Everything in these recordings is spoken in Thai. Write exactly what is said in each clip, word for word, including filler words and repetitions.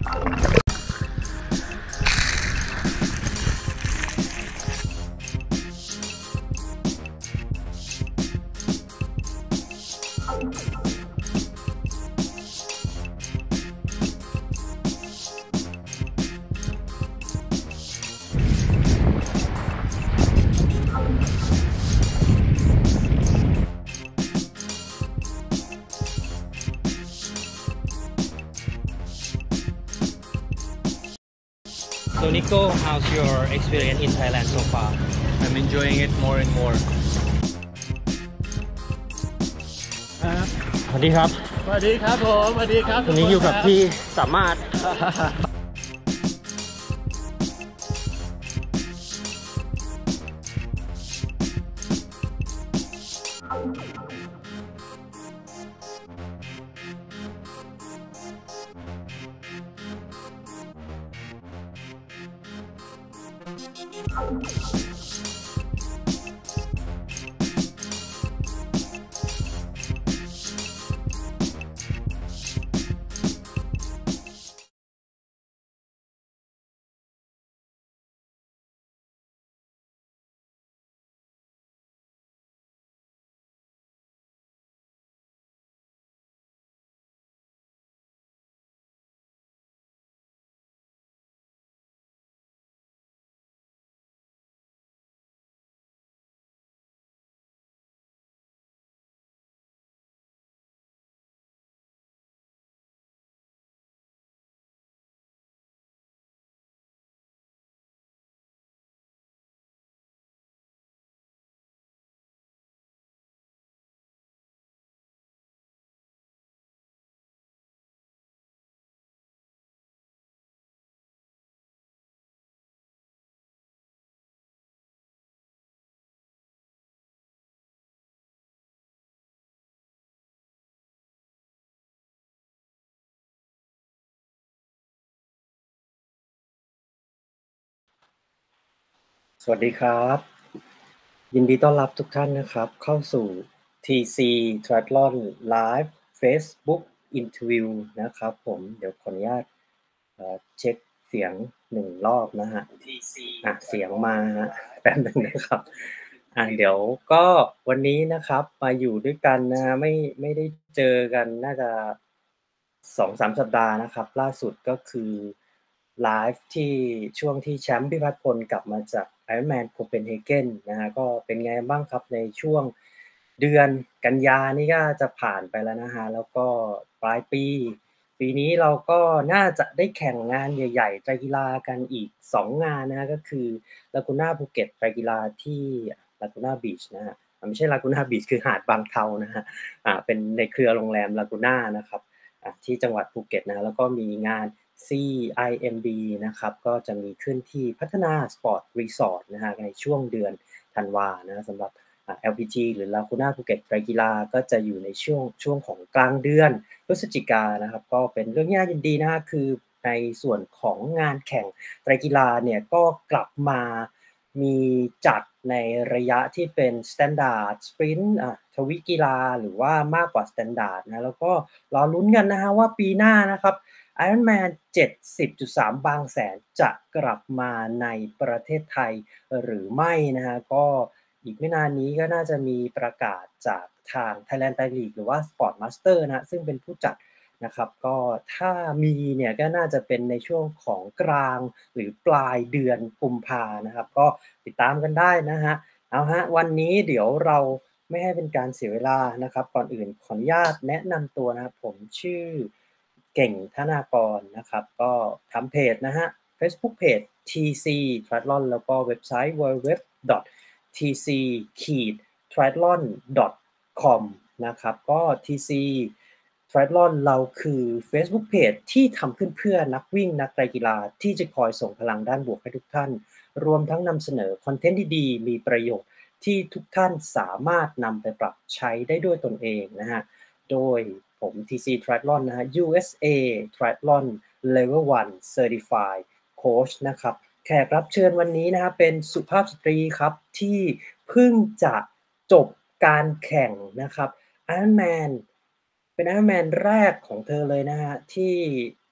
So Nico, how's your experience in Thailand so far? I'm enjoying it more and more. สวัสดีครับสวัสดีครับผมสวัสดีครับวันนี้อยู่กับพี่สามารถสวัสดีครับยินดีต้อนรับทุกท่านนะครับเข้าสู่ ที ซี Triathlon Live Facebook Interview นะครับผมเดี๋ยวขออนุญาตเช็คเสียงหนึ่งรอบนะฮะ ที ซี อ่ะเสียงมาฮะแป๊บนึงนะครับอ่ะเดี๋ยวก็วันนี้นะครับมาอยู่ด้วยกันนะฮะไม่ไม่ได้เจอกันน่าจะ สองสาม สัปดาห์นะครับล่าสุดก็คือไลฟ์ที่ช่วงที่แชมป์พิพัฒน์พลกลับมาจาก Ironman Copenhagen นะฮะก็เป็นไงบ้างครับในช่วงเดือนกันยานี่ก็จะผ่านไปแล้วนะฮะแล้วก็ปลายปีปีนี้เราก็น่าจะได้แข่งงานใหญ่ๆไตรกีฬากันอีกสองงานนะฮะก็คือ Laguna Phuket ไตรกีฬาที่ Laguna Beach นะฮะไม่ใช่ Laguna Beach คือหาดบางเทานะฮะอ่าเป็นในเครือโรงแรม Laguna นะครับที่จังหวัดภูเก็ตนะแล้วก็มีงาน ซี ไอ เอ็ม บี นะครับก็จะมีขึ้นที่พัฒนาสปอร์ตรีสอร์ทนะฮะในช่วงเดือนธันวานะสำหรับ แอล พี จี หรือ Laguna Phuket ไตรกีฬาก็จะอยู่ในช่วงช่วงของกลางเดือนพฤศจิกายนนะครับก็เป็นเรื่องน่ายินดีนะคือในส่วนของงานแข่งไตรกีฬาเนี่ยก็กลับมามีจัดในระยะที่เป็น Standard Sprint อ่ะทวิกีฬาหรือว่ามากกว่า Standard นะแล้วก็รอลุ้นกันนะฮะว่าปีหน้านะครับ Ironman เจ็ดสิบจุดสาม บางแสนจะกลับมาในประเทศไทยหรือไม่นะฮะก็อีกไม่นานนี้ก็น่าจะมีประกาศจากทาง Thailand Thai League หรือว่า Sport Master นะซึ่งเป็นผู้จัดนะครับก็ถ้ามีเนี่ยก็น่าจะเป็นในช่วงของกลางหรือปลายเดือนกุมภานะครับก็ติดตามกันได้นะฮะเอาฮะวันนี้เดี๋ยวเราไม่ให้เป็นการเสียเวลานะครับก่อนอื่นขออนุญาตแนะนำตัวนะครับผมชื่อเก่งธนากรนะครับก็ทำเพจนะฮะ Facebook Page ที ซี Triathlon แล้วก็เว็บไซต์ ดับเบิลยู ดับเบิลยู ดับเบิลยู ดอท ที ซี ทริแอธลอน ดอท คอม นะครับก็ ที ซี Triathlon เราคือ Facebook Page ที่ทำขึ้นเพื่อนักวิ่งนักไตรกีฬาที่จะคอยส่งพลังด้านบวกให้ทุกท่านรวมทั้งนำเสนอคอนเทนต์ดีๆมีประโยชน์ที่ทุกท่านสามารถนำไปปรับใช้ได้ด้วยตนเองนะฮะโดยผม ที ซี Triathlon นะฮะ ยู เอส เอ Triathlon Level วัน Certified Coach นะครับแขกรับเชิญวันนี้นะครับเป็นสุภาพสตรีครับที่เพิ่งจะจบการแข่งนะครับ Ironman เป็น Ironman แรกของเธอเลยนะฮะที่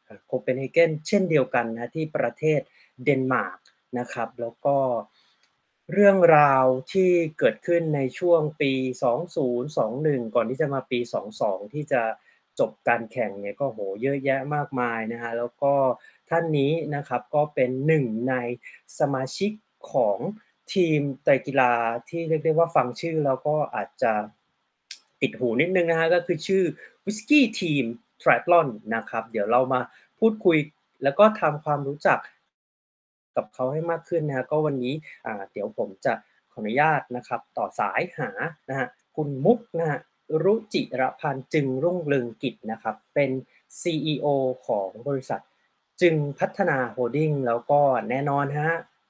โคเปนเฮเกนเช่นเดียวกันนะที่ประเทศเดนมาร์กนะครับแล้วก็เรื่องราวที่เกิดขึ้นในช่วงปีสองพันยี่สิบเอ็ดก่อนที่จะมาปีสองพันยี่สิบสองที่จะจบการแข่งเนี่ยก็โหเยอะแยะมากมายนะฮะแล้วก็ท่านนี้นะครับก็เป็นหนึ่งในสมาชิกของทีมไตรกีฬาที่เรียกได้ว่าฟังชื่อแล้วก็อาจจะติดหูนิดนึงนะฮะก็คือชื่อ Whisky Team Triathlon นะครับเดี๋ยวเรามาพูดคุยแล้วก็ทำความรู้จักกับเขาให้มากขึ้นนะฮะก็วันนี้อ่าเดี๋ยวผมจะขออนุญาตนะครับต่อสายหานะฮะคุณมุกนะฮะรุจิรพันธ์จึงรุ่งเรืองกิจนะครับเป็น ซี อี โอ ของบริษัทจึงพัฒนาโฮลดิ้งแล้วก็แน่นอนฮะ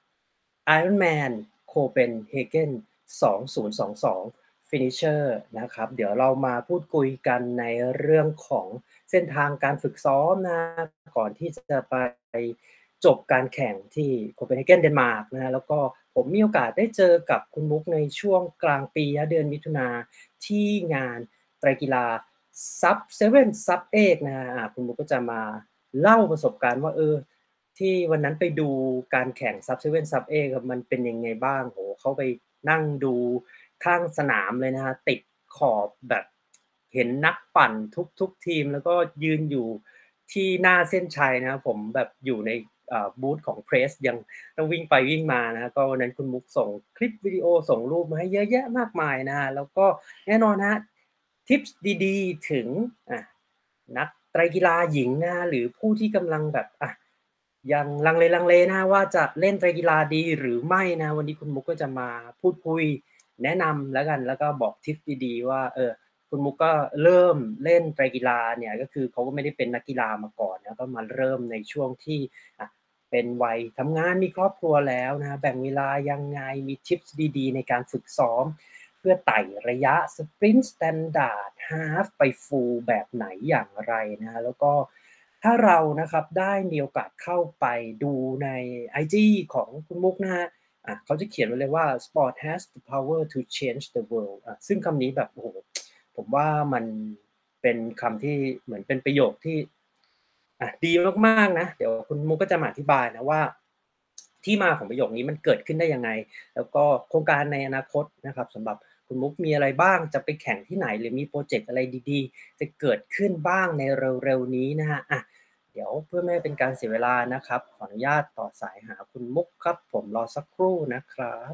Ironman Copenhagen สองพันยี่สิบสอง Finisher นะครับเดี๋ยวเรามาพูดคุยกันในเรื่องของเส้นทางการฝึกซ้อมนะก่อนที่จะไปจบการแข่งที่โคเปนเฮเกนเดนมาร์กนะฮะแล้วก็ผมมีโอกาสได้เจอกับคุณมุกในช่วงกลางปีเดือนมิถุนาที่งานไตรกีฬาซับเซเว่นซับเอกนะฮะคุณมุกก็จะมาเล่าประสบการณ์ว่าเออที่วันนั้นไปดูการแข่งซับเซเว่นซับเอกมันเป็นยังไงบ้างโหเขาไปนั่งดูข้างสนามเลยนะฮะติดขอบแบบเห็นนักปั่นทุกๆทีมแล้วก็ยืนอยู่ที่หน้าเส้นชัยนะครับผมแบบอยู่ในบูธของเพรสยังต้องวิ่งไปวิ่งมานะก็วันนั้นคุณมุกส่งคลิปวิดีโอส่งรูปมาให้เยอะแยะมากมายนะฮะแล้วก็แน่นอนฮะทิปส์ดีๆถึงอ่ะนักไตรกีฬาหญิงนะหรือผู้ที่กำลังแบบอ่ะยังลังเลลังเลนะว่าจะเล่นไตรกีฬาดีหรือไม่นะวันนี้คุณมุกก็จะมาพูดคุยแนะนำแล้วกันแล้วก็บอกทิปดีๆว่าเออคุณมุกก็เริ่มเล่นไตรกีฬาเนี่ยก็คือเขาก็ไม่ได้เป็นนักกีฬามาก่อนนะก็มาเริ่มในช่วงที่อ่ะเป็นวัยทำงานมีครอบครัวแล้วนะแบ่งเวลายังไงมีทิปดีๆในการฝึกซ้อมเพื่อไต่ระยะสปรินต์สแตนดาร์ดฮาล์ฟไปฟูลแบบไหนอย่างไรนะแล้วก็ถ้าเรานะครับได้มีโอกาสเข้าไปดูใน ไอ จี ของคุณมุกนะฮะอ่ะเขาจะเขียนไว้เลยว่า sport has the power to change the world อ่ะซึ่งคำนี้แบบโอ้โหผมว่ามันเป็นคำที่เหมือนเป็นประโยคที่อ่ะดีมากๆนะเดี๋ยวคุณมุกก็จะมาอธิบายนะว่าที่มาของประโยคนี้มันเกิดขึ้นได้ยังไงแล้วก็โครงการในอนาคตนะครับสำหรับคุณมุกมีอะไรบ้างจะไปแข่งที่ไหนหรือมีโปรเจกต์อะไรดีๆจะเกิดขึ้นบ้างในเร็วๆนี้นะฮะอ่ะเดี๋ยวเพื่อไม่ให้เป็นการเสียเวลานะครับขออนุญาตต่อสายหาคุณมุกครับผมรอสักครู่นะครับ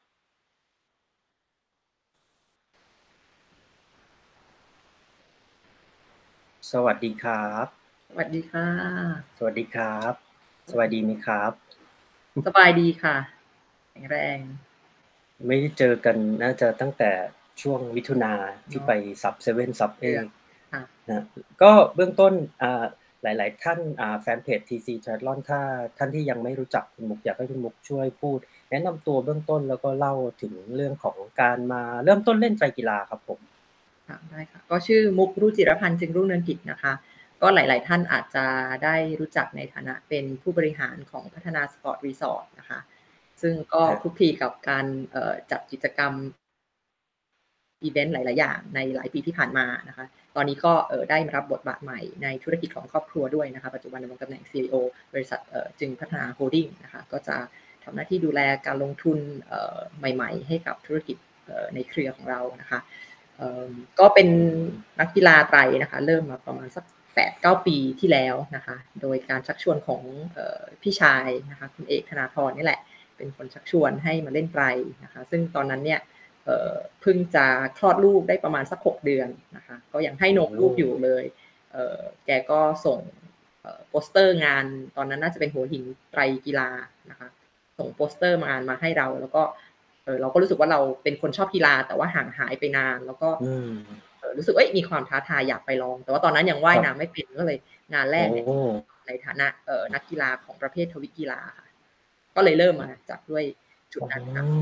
สวัสดีครับสวัสดีค่ะสวัสดีครับสวัสดีไหมครับสบายดีค่ะแข็งแรงไม่ได้เจอกันน่าจะตั้งแต่ช่วงมิถุนาที่ไปซับเซเว่นซับเองนะก็เบื้องต้นอ่าหลายๆท่านอ่าแฟนเพจ ที ซี Triathlon ถ้าท่านที่ยังไม่รู้จักคุณมุกอยากให้คุณมุกช่วยพูดแนะนำตัวเบื้องต้นแล้วก็เล่าถึงเรื่องของการมาเริ่มต้นเล่นไตรกีฬาครับผมค่ะได้ค่ะก็ชื่อมุกรุจิรพันธ์จึงรุ่งเรืองกิจนะคะก็หลายๆท่านอาจจะได้รู้จักในฐานะเป็นผู้บริหารของพัฒนาสปอร์ตรีสอร์ทนะคะซึ่งก็คลุกคลีกับการจัดกิจกรรมอีเวนต์หลายๆอย่างในหลายปีที่ผ่านมานะคะตอนนี้ก็ได้มารับบทบาทใหม่ในธุรกิจของครอบครัวด้วยนะคะปัจจุบันดำรงตำแหน่ง ซี อี โอ บริษัทจึงพัฒนาโฮลดิ้งนะคะก็จะทำหน้าที่ดูแลการลงทุนใหม่ๆให้กับธุรกิจในเครือของเรานะคะก็เป็นนักกีฬาไตรนะคะเริ่มมาประมาณสัก แปดเก้า ปีที่แล้วนะคะโดยการชักชวนของพี่ชายนะคะคุณเอกธนาธรนี่แหละเป็นคนชักชวนให้มาเล่นไตรนะคะซึ่งตอนนั้นเนี่ยเพิ่งจะคลอดลูกได้ประมาณสักหกเดือนนะคะก็ยังให้นมลูกอยู่เลยแกก็ส่งโปสเตอร์งานตอนนั้นน่าจะเป็นหัวหินไตรกีฬานะคะส่งโปสเตอร์งานมาให้เราแล้วก็เออเราก็รู้สึกว่าเราเป็นคนชอบกีฬาแต่ว่าห่างหายไปนานแล้วก็รู้สึกว่ามีความท้าทายอยากไปลองแต่ว่าตอนนั้นยังว่ายน้ำไม่เป็นก็เลยงานแรกเนี่ยในฐานะนักกีฬาของประเภททวิกีฬาค่ะก็เลยเริ่มมาจากด้วยจุดนั้นค่ะ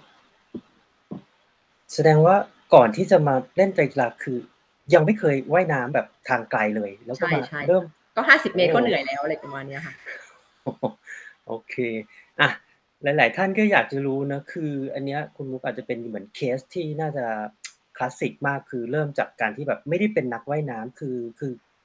แสดงว่าก่อนที่จะมาเล่นไตรกีฬาคือยังไม่เคยว่ายน้ำแบบทางไกลเลยแล้วก็มาเริ่มก็ห้าสิบเมตรก็เหนื่อยแล้วอะไรประมาณนี้ค่ะโอเคอ่ะหลายๆท่านก็อยากจะรู้นะคืออันเนี้ยคุณมุกอาจจะเป็นเหมือนเคสที่น่าจะคลาสสิกมากคือเริ่มจากการที่แบบไม่ได้เป็นนักว่ายน้ำคือคือ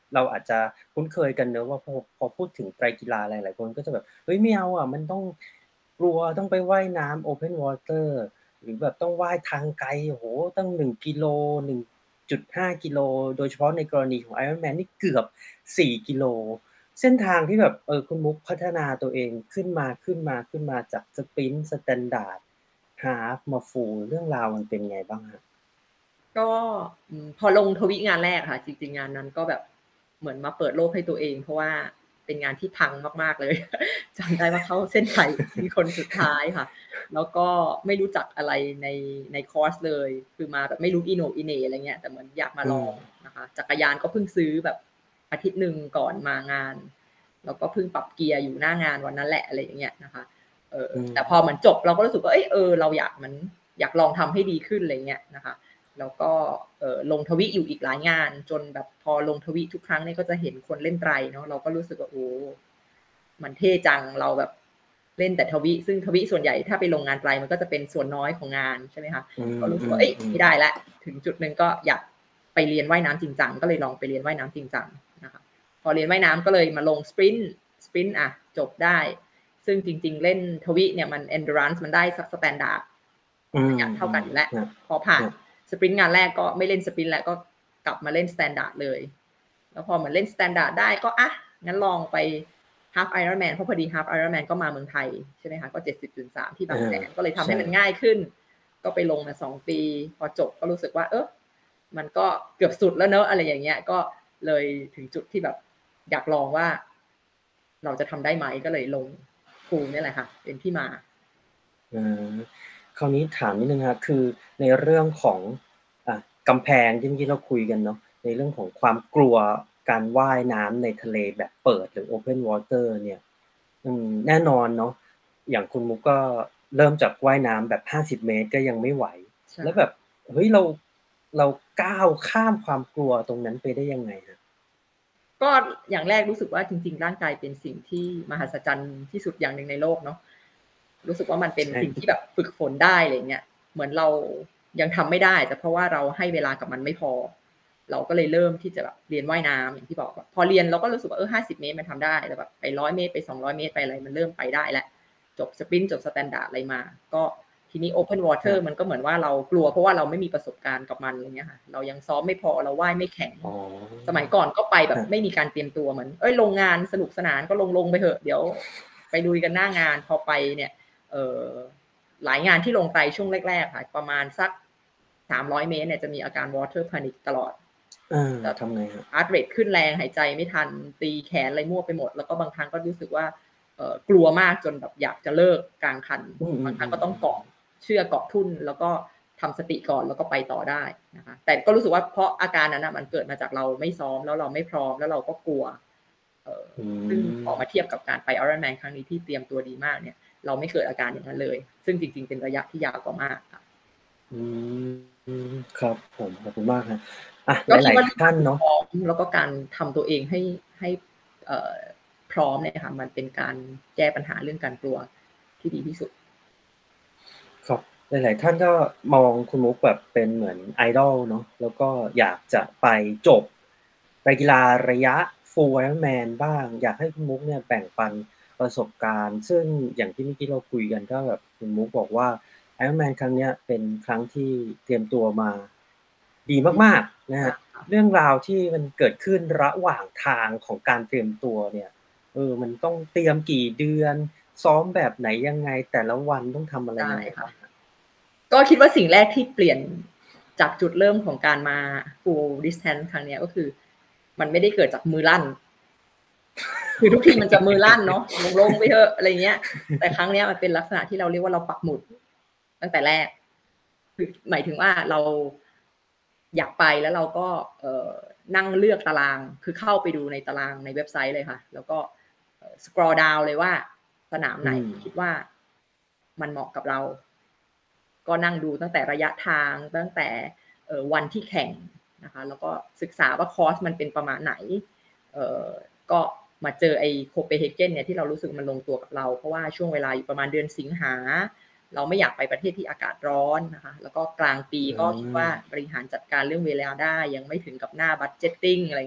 เราอาจจะคุ้นเคยกันเนอะว่าพอพอพูดถึงไตรกีฬาหลายๆคนก็จะแบบเฮ้ยไม่เอาอะมันต้องกลัวต้องไปว่ายน้ำ Open Water หรือแบบต้องว่ายทางไกลโอ้โฮตั้งหนึ่งกิโล หนึ่งจุดห้า กิโลโดยเฉพาะในกรณีของ Ironman นี่เกือบสี่กิโลเส้นทางที่แบบเออคุณมุกพัฒนาตัวเองขึ้นมาขึ้นมาขึ้นมาจากสปรินต์ Standard Half มา Full เรื่องราวมันเป็นไงบ้างครับก็อืมพอลงทวิงานแรกค่ะจริงๆงานนั้นก็แบบเหมือนมาเปิดโลกให้ตัวเองเพราะว่าเป็นงานที่พังมากๆเลย จำได้ว่าเข้าเส้นชัยเป็นคนสุดท้ายค่ะแล้วก็ไม่รู้จักอะไรในในคอร์สเลยคือมาแบบไม่รู้อีโหน่อีเหน่อะไรเงี้ยแต่เหมือนอยากมาลองนะคะจักรยานก็เพิ่งซื้อแบบอาทิตย์หนึ่งก่อนมางานแล้วก็เพิ่งปรับเกียร์อยู่หน้างานวันนั้นแหละอะไรอย่างเงี้ยนะคะเออแต่พอเหมือนจบเราก็รู้สึกว่าเอ้ยเออเราอยากมันอยากลองทำให้ดีขึ้นอะไรเงี้ยนะคะแล้วก็เอ่อลงทวิอยู่อีกหลายงานจนแบบพอลงทวิทุกครั้งเนี่ยก็จะเห็นคนเล่นไตรเนาะเราก็รู้สึกว่าโอ้มันเท่จังเราแบบเล่นแต่ทวิซึ่งทวิส่วนใหญ่ถ้าไปลงงานไตรมันก็จะเป็นส่วนน้อยของงานใช่ไหมคะก็รู้สึกว่าเอ้ยไม่ได้ละถึงจุดนึงก็อยากไปเรียนว่ายน้ำจริงจังก็เลยลองไปเรียนว่ายน้ำจริงจังนะคะพอเรียนว่ายน้ำก็เลยมาลงสปรินต์สปรินต์อ่ะจบได้ซึ่งจริงๆเล่นทวิเนี่ยมัน endurance มันได้สักสแตนดาร์ดเท่ากันอยู่แล้วพอผ่านสปรินต์งานแรกก็ไม่เล่นสปรินต์แล้วก็กลับมาเล่นสแตนดาร์ดเลยแล้วพอเหมือนเล่นสแตนดาร์ดได้ก็อ่ะงั้นลองไปฮาล์ฟไอรอนแมนเพราะพอดีฮาล์ฟไอรอนแมนก็มาเมืองไทยใช่ไหมคะก็ เจ็ดสิบจุดสาม ที่บางแสนก็เลยทำให้มันง่ายขึ้นก็ไปลงมาสองปีพอจบก็รู้สึกว่าเออมันก็เกือบสุดแล้วเนอะอะไรอย่างเงี้ยก็เลยถึงจุดที่แบบอยากลองว่าเราจะทำได้ไหมก็เลยลงฟูลนี่แหละค่ะเป็นที่มาอืมคราวนี้ถามนิดนึงครับคือในเรื่องของอ่ากำแพงที่เมื่อกี้เราคุยกันเนาะในเรื่องของความกลัวการว่ายน้ำในทะเลแบบเปิดหรือ Open Water เนี่ยอืมแน่นอนเนาะอย่างคุณมุกก็เริ่มจากว่ายน้ำแบบห้าสิบเมตรก็ยังไม่ไหวแล้วแบบเฮ้ยเราเราก้าวข้ามความกลัวตรงนั้นไปได้ยังไงครับก็อย่างแรกรู้สึกว่าจริงๆร่างกายเป็นสิ่งที่มหัศจรรย์ที่สุดอย่างหนึ่งในโลกเนาะรู้สึกว่ามันเป็นสิ่งที่แบบฝึกฝนได้อะไรเงี้ยเหมือนเรายังทำไม่ได้แต่เพราะว่าเราให้เวลากับมันไม่พอเราก็เลยเริ่มที่จะแบบเรียนว่ายน้ำอย่างที่บอกพอเรียนเราก็รู้สึกว่าเออห้าสิบเมตรมันทำได้แต่แบบไปร้อยเมตรไปสองร้อยเมตรไปอะไรมันเริ่มไปได้แล้วจบสปรินต์จบสแตนดาร์ดอะไรมาก็ทีนี้ Open Water มันก็เหมือนว่าเรากลัวเพราะว่าเราไม่มีประสบการณ์กับมันอะไรเงี้ยค่ะเรายังซ้อมไม่พอเราว่ายไม่แข็งสมัยก่อนก็ไปแบบไม่มีการเตรียมตัวเหมือนเอ้ยลงงานสนุกสนานก็ลงลงไปเถอะเดี๋ยวไปลุยกันหน้างานพอไปเนี่ยเอ่อหลายงานที่ลงไปช่วงแรกๆค่ะประมาณสักสามร้อยเมตรเนี่ยจะมีอาการ water panic ตลอดเออทำไงครับ heart rate ขึ้นแรงหายใจไม่ทันตีแขนอะไรมั่วไปหมดแล้วก็บางครั้งก็รู้สึกว่าเอ่อกลัวมากจนแบบอยากจะเลิกกลางคันบางครั้งก็ต้องเกาะเชือกเกาะทุ่นแล้วก็ทำสติก่อนแล้วก็ไปต่อได้นะคะแต่ก็รู้สึกว่าเพราะอาการนั้นนะมันเกิดมาจากเราไม่ซ้อมแล้วเราไม่พร้อมแล้วเราก็กลัวเอ่อซึ่งออกมาเทียบกับการไป Ironman ครั้งนี้ที่เตรียมตัวดีมากเนี่ยเราไม่เกิดอาการอย่างนั้นเลยซึ่งจริงๆเป็นระยะที่ยาวกว่ามากค่ะอืมครับผมขอบคุณมากครับอ่ะหลายๆท่านเนาะแล้วก็การทำตัวเองให้ให้เอ่อพร้อมเนี่ยค่ะมันเป็นการแก้ปัญหาเรื่องการกลัวที่ดีที่สุดครับหลายๆท่านก็มองคุณมุกแบบเป็นเหมือนไอดอลเนาะแล้วก็อยากจะไปจบไตรกีฬาระยะ Full Ironman บ้างอยากให้คุณมุกเนี่ยแบ่งปันประสบการณ์ซึ่งอย่างที่เมื่อกี้เราคุยกันก็แบบคุณมุกบอกว่า Ironman ครั้งเนี้ยเป็นครั้งที่เตรียมตัวมาดีมากๆนะครับเรื่องราวที่มันเกิดขึ้นระหว่างทางของการเตรียมตัวเนี่ยเออมันต้องเตรียมกี่เดือนซ้อมแบบไหนยังไงแต่ละวันต้องทำอะไรยังไงบ้างก็คิดว่าสิ่งแรกที่เปลี่ยนจากจุดเริ่มของการมา full distance ครั้งนี้ก็คือมันไม่ได้เกิดจากมือลั่นคือทุกทีมันจะมือลั่นเนาะลงลงไปเถอะอะไรเงี้ยแต่ครั้งนี้มันเป็นลักษณะที่เราเรียกว่าเราปักหมุดตั้งแต่แรกคือหมายถึงว่าเราอยากไปแล้วเราก็เอ่อนั่งเลือกตารางคือเข้าไปดูในตารางในเว็บไซต์เลยค่ะแล้วก็สครอลดาวน์เลยว่าสนามไหนคิดว่ามันเหมาะกับเราก็นั่งดูตั้งแต่ระยะทางตั้งแต่วันที่แข่งนะคะแล้วก็ศึกษาว่าคอร์สมันเป็นประมาณไหนก็มาเจอไอ้โคเปนเฮเกนเนี่ยที่เรารู้สึกมันลงตัวกับเราเพราะว่าช่วงเวลาอยู่ประมาณเดือนสิงหาเราไม่อยากไปประเทศที่อากาศร้อนนะคะแล้วก็กลางปีก็คิดว่าบริหารจัดการเรื่องเวลาได้ยังไม่ถึงกับหน้าบัดเจ็ตติ้งอะไรเงี้ย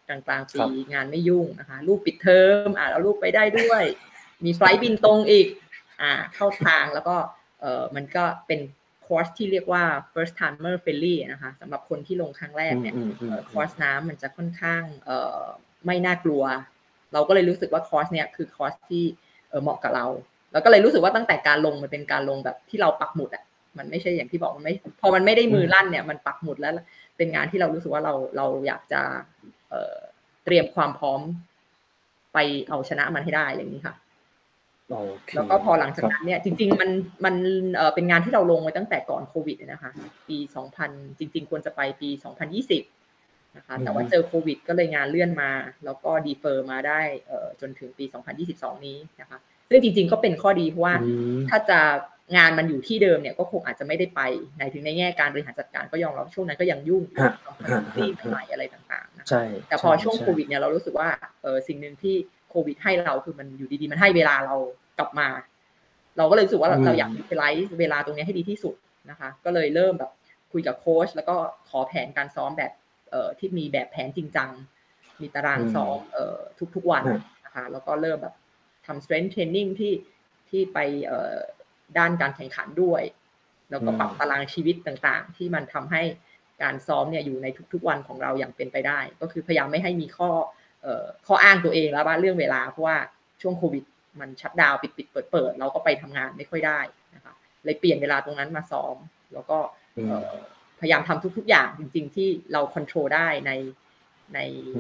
กลางๆปีงานไม่ยุ่งนะคะลูกปิดเทอมอ่ะเอาลูกไปได้ด้วยมีไฟล์บินตรงอีกอ่าเข้าทางแล้วก็เออมันก็เป็นคอร์สที่เรียกว่า first timer friendly นะคะสำหรับคนที่ลงครั้งแรกเนี่ยคอร์สน้ำมันจะค่อนข้างเออไม่น่ากลัวเราก็เลยรู้สึกว่าคอร์สเนี้ยคือคอร์สที่เออเหมาะกับเราแล้วก็เลยรู้สึกว่าตั้งแต่การลงมันเป็นการลงแบบที่เราปักหมุดอ่ะมันไม่ใช่อย่างที่บอกมันไม่พอมันไม่ได้มือลั่นเนี่ยมันปักหมุดแล้วเป็นงานที่เรารู้สึกว่าเราเราอยากจะเอ่อเตรียมความพร้อมไปเอาชนะมันให้ได้อะไรอย่างนี้ค่ะแล้วก็พอหลังจากนั้นเนี่ยจริงๆมันมันเอ่อเป็นงานที่เราลงไว้ตั้งแต่ก่อนโควิดนะคะปีสองพันจริงๆควรจะไปปีสองพันยี่สิบนะคะแต่ว่าเจอโควิดก็เลยงานเลื่อนมาแล้วก็ดีเฟอร์มาได้เอ่อจนถึงปีสองพันยี่สิบสองนี้นะคะซึ่งจริงๆก็เป็นข้อดีเพราะว่าถ้าจะงานมันอยู่ที่เดิมเนี่ยก็คงอาจจะไม่ได้ไปในถึงในแง่การบริหารจัดการก็ยอมรับช่วงนั้นก็ยังยุ่งกับซีใหม่อะไรต่างๆนะแต่พอช่วงโควิดเนี่ยเรารู้สึกว่าเออสิ่งหนึ่งที่โควิดให้เราคือมันอยู่ดีๆมันให้เวลาเรากลับมาเราก็เลยรู้สึกว่าเราอยากยูทิลไลซ์เวลาตรงนี้ให้ดีที่สุดนะคะก็เลยเริ่มแบบคุยกับโค้ชแล้วก็ขอแผนการซ้อมแบบเอ่อที่มีแบบแผนจริงจังมีตารางซ้อมเอ่อทุกๆวันนะคะแล้วก็เริ่มแบบทำ strength training ที่ที่ไปเอ่อด้านการแข่งขันด้วยแล้วก็ปรับตารางชีวิตต่างๆที่มันทำให้การซ้อมเนี่ยอยู่ในทุกๆวันของเราอย่างเป็นไปได้ก็คือพยายามไม่ให้มีข้อเอ่อข้ออ้างตัวเองแล้วว่าเรื่องเวลาเพราะว่าช่วงโควิดมันชัตดาวน์ปิดๆเปิดๆเราก็ไปทำงานไม่ค่อยได้นะคะเลยเปลี่ยนเวลาตรงนั้นมาซ้อมแล้วก็เอ่อพยายามทำทุกๆอย่างจริงๆที่เราควบคุมได้ในใน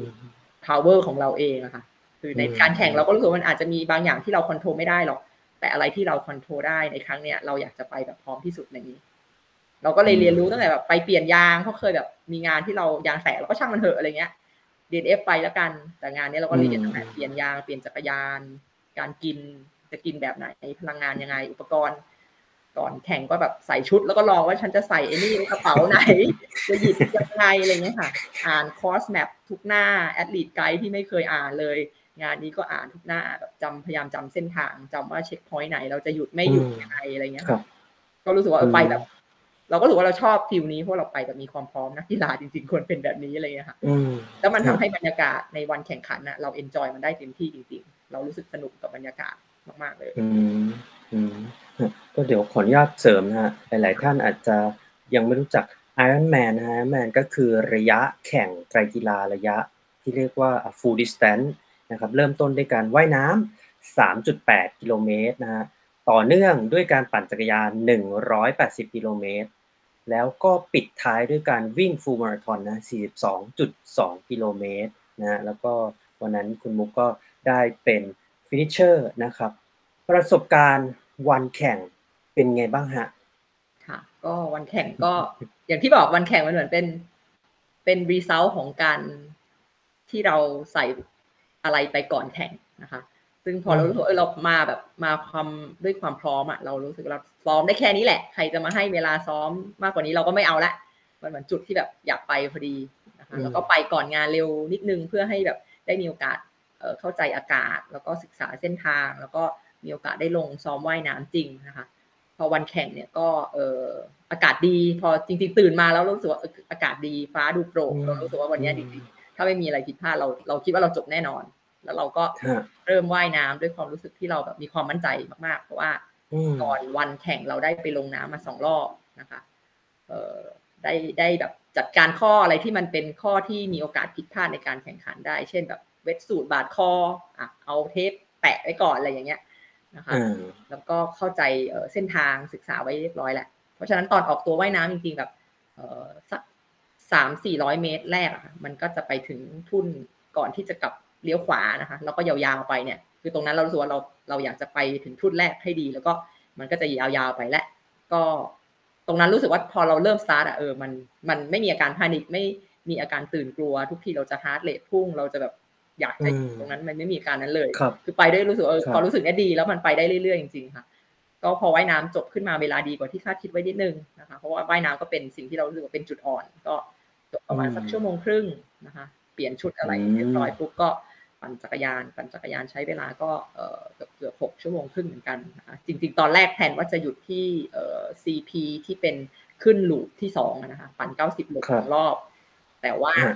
power ของเราเองอะค่ะคือในการแข่งเราก็รู้สึกว่ามันอาจจะมีบางอย่างที่เราควบคุมไม่ได้หรอกแต่อะไรที่เราควบคุมได้ในครั้งเนี้ยเราอยากจะไปแบบพร้อมที่สุดในนี้เราก็เลยเรียนรู้ตั้งแต่แบบไปเปลี่ยนยางเพราะเคยแบบมีงานที่เรายางแตกเราก็ช่างมันเถอะอะไรเงี้ย ดี เอ เอฟ ไปแล้วกันแต่งานนี้เราก็เรียนตั้งแต่เปลี่ยนยางเปลี่ยนจักรยานการกินจะกินแบบไหนพลังงานยังไงอุปกรณ์ก่อนแข่งก็แบบใส่ชุดแล้วก็ลองว่าฉันจะใส่ไอ้นี่ในกระเป๋าไหนจะหยิบยังไงอะไรเงี้ยค่ะอ่านคอร์สแมปทุกหน้าแอธลีทไกด์ที่ไม่เคยอ่านเลยงานนี้ก็อ่านทุกหน้าแบบจำพยายามจำเส้นทางจำว่าเช็คพอยต์ไหนเราจะหยุดไม่หยุดยังไงอะไรเงี้ยก็รู้สึกว่าไปแบบเราก็รู้สึกว่าเราชอบฟิลนี้เพราะเราไปแบบมีความพร้อมนักกีฬาจริงๆควรเป็นแบบนี้อะไรเงี้ยค่ะแล้วมันทำให้บรรยากาศในวันแข่งขันนะเราเอนจอยมันได้เต็มที่จริงๆเรารู้สึกสนุกกับบรรยากาศมากๆเลยอืมอืมก็เดี๋ยวขออนุญาตเสริมนะฮะหลายๆท่านอาจจะยังไม่รู้จัก Ironman นะฮะ Ironman ก็คือระยะแข่งไตรกีฬาระยะที่เรียกว่า full distance นะครับเริ่มต้นด้วยการว่ายน้ำ สามจุดแปด กิโลเมตรนะฮะต่อเนื่องด้วยการปั่นจักรยานหนึ่งร้อยแปดสิบกิโลเมตรแล้วก็ปิดท้ายด้วยการวิ่งฟูลมาราธอนนะ สี่สิบสองจุดสอง กิโลเมตรนะแล้วก็วันนั้นคุณมุกก็ได้เป็นฟินิชเชอร์นะครับประสบการณ์วันแข่งเป็นไงบ้างฮะค่ะก็วันแข่งก็อย่างที่บอกวันแข่งมันเหมือนเป็นเป็นรีซัลต์ของการที่เราใส่อะไรไปก่อนแข่งนะคะซึ่งพอเรารู้สึกเรามาแบบมาความด้วยความพร้อมอ่ะเรารู้สึกเราซ้อมได้แค่นี้แหละใครจะมาให้เวลาซ้อมมากกว่านี้เราก็ไม่เอาละมันเหมือนจุดที่แบบอยากไปพอดีนะคะแล้วก็ไปก่อนงานเร็วนิดนึงเพื่อให้แบบได้มีโอกาสเข้าใจอากาศแล้วก็ศึกษาเส้นทางแล้วก็มีโอกาสได้ลงซ้อมว่ายน้ำจริงนะคะพอวันแข่งเนี่ยก็เอ่ออากาศดีพอจริงๆตื่นมาแล้วรู้สึกว่าอากาศดีฟ้าดูโปร่งเรารู้สึกว่าวันนี้จริงๆถ้าไม่มีอะไรผิดพลาดเราเราคิดว่าเราจบแน่นอนแล้วเราก็เริ่มว่ายน้ำด้วยความรู้สึกที่เราแบบมีความมั่นใจมากๆเพราะว่าก่อนวันแข่งเราได้ไปลงน้ำมาสองรอบนะคะเอ่อได้ได้แบบจัดการข้ออะไรที่มันเป็นข้อที่มีโอกาสผิดพลาดในการแข่งขันได้เช่นแบบเวทสูทบาดคออ่ะเอาเทปแปะไว้ก่อนอะไรอย่างเงี้ยนะคะแล้วก็เข้าใจเส้นทางศึกษาไว้เรียบร้อยแหละเพราะฉะนั้นตอนออกตัวว่ายน้ำจริงๆแบบสักสามสี่ร้อยเมตรแรกอะมันก็จะไปถึงทุ่นก่อนที่จะกลับเลี้ยวขวานะคะแล้วก็ยาวๆไปเนี่ยคือตรงนั้นเรารู้สึกว่าเราเราอยากจะไปถึงทุ่นแรกให้ดีแล้วก็มันก็จะยาวๆไปและก็ตรงนั้นรู้สึกว่าพอเราเริ่มสตาร์ทอะเออมันมันไม่มีอาการแพนิคไม่มีอาการตื่นกลัวทุกทีเราจะฮาร์ทเรทพุ่งเราจะแบบอยากจะตรงนั้นมันไม่มีอาการนั้นเลยคือไปได้รู้สึกเออพอรู้สึกนี้ดีแล้วมันไปได้เรื่อยๆจริงๆค่ะก็พอว่ายน้ำจบขึ้นมาเวลาดีกว่าที่คาดคิดไว้นิดนึงนะคะเพราะว่าว่ายน้ำก็เป็นสิ่งที่เรารู้สึกว่าเป็นจุดอ่อนก็จบประมาณสักชั่วโมงครึ่งนะคะเปลี่ยนชุดอะไรเรียบร้อยปุ๊บก็ปั่นจักรยานปั่นจักรยานใช้เวลาก็เอ่อเกือบเกือบหกชั่วโมงครึ่งเหมือนกันนะคะจริงๆตอนแรกแผนว่าจะหยุดที่เอ่อ ซี พี ที่เป็นขึ้นลูปที่สองนะคะปั่นเก้าสิบลูปสองรอบแต่ว่า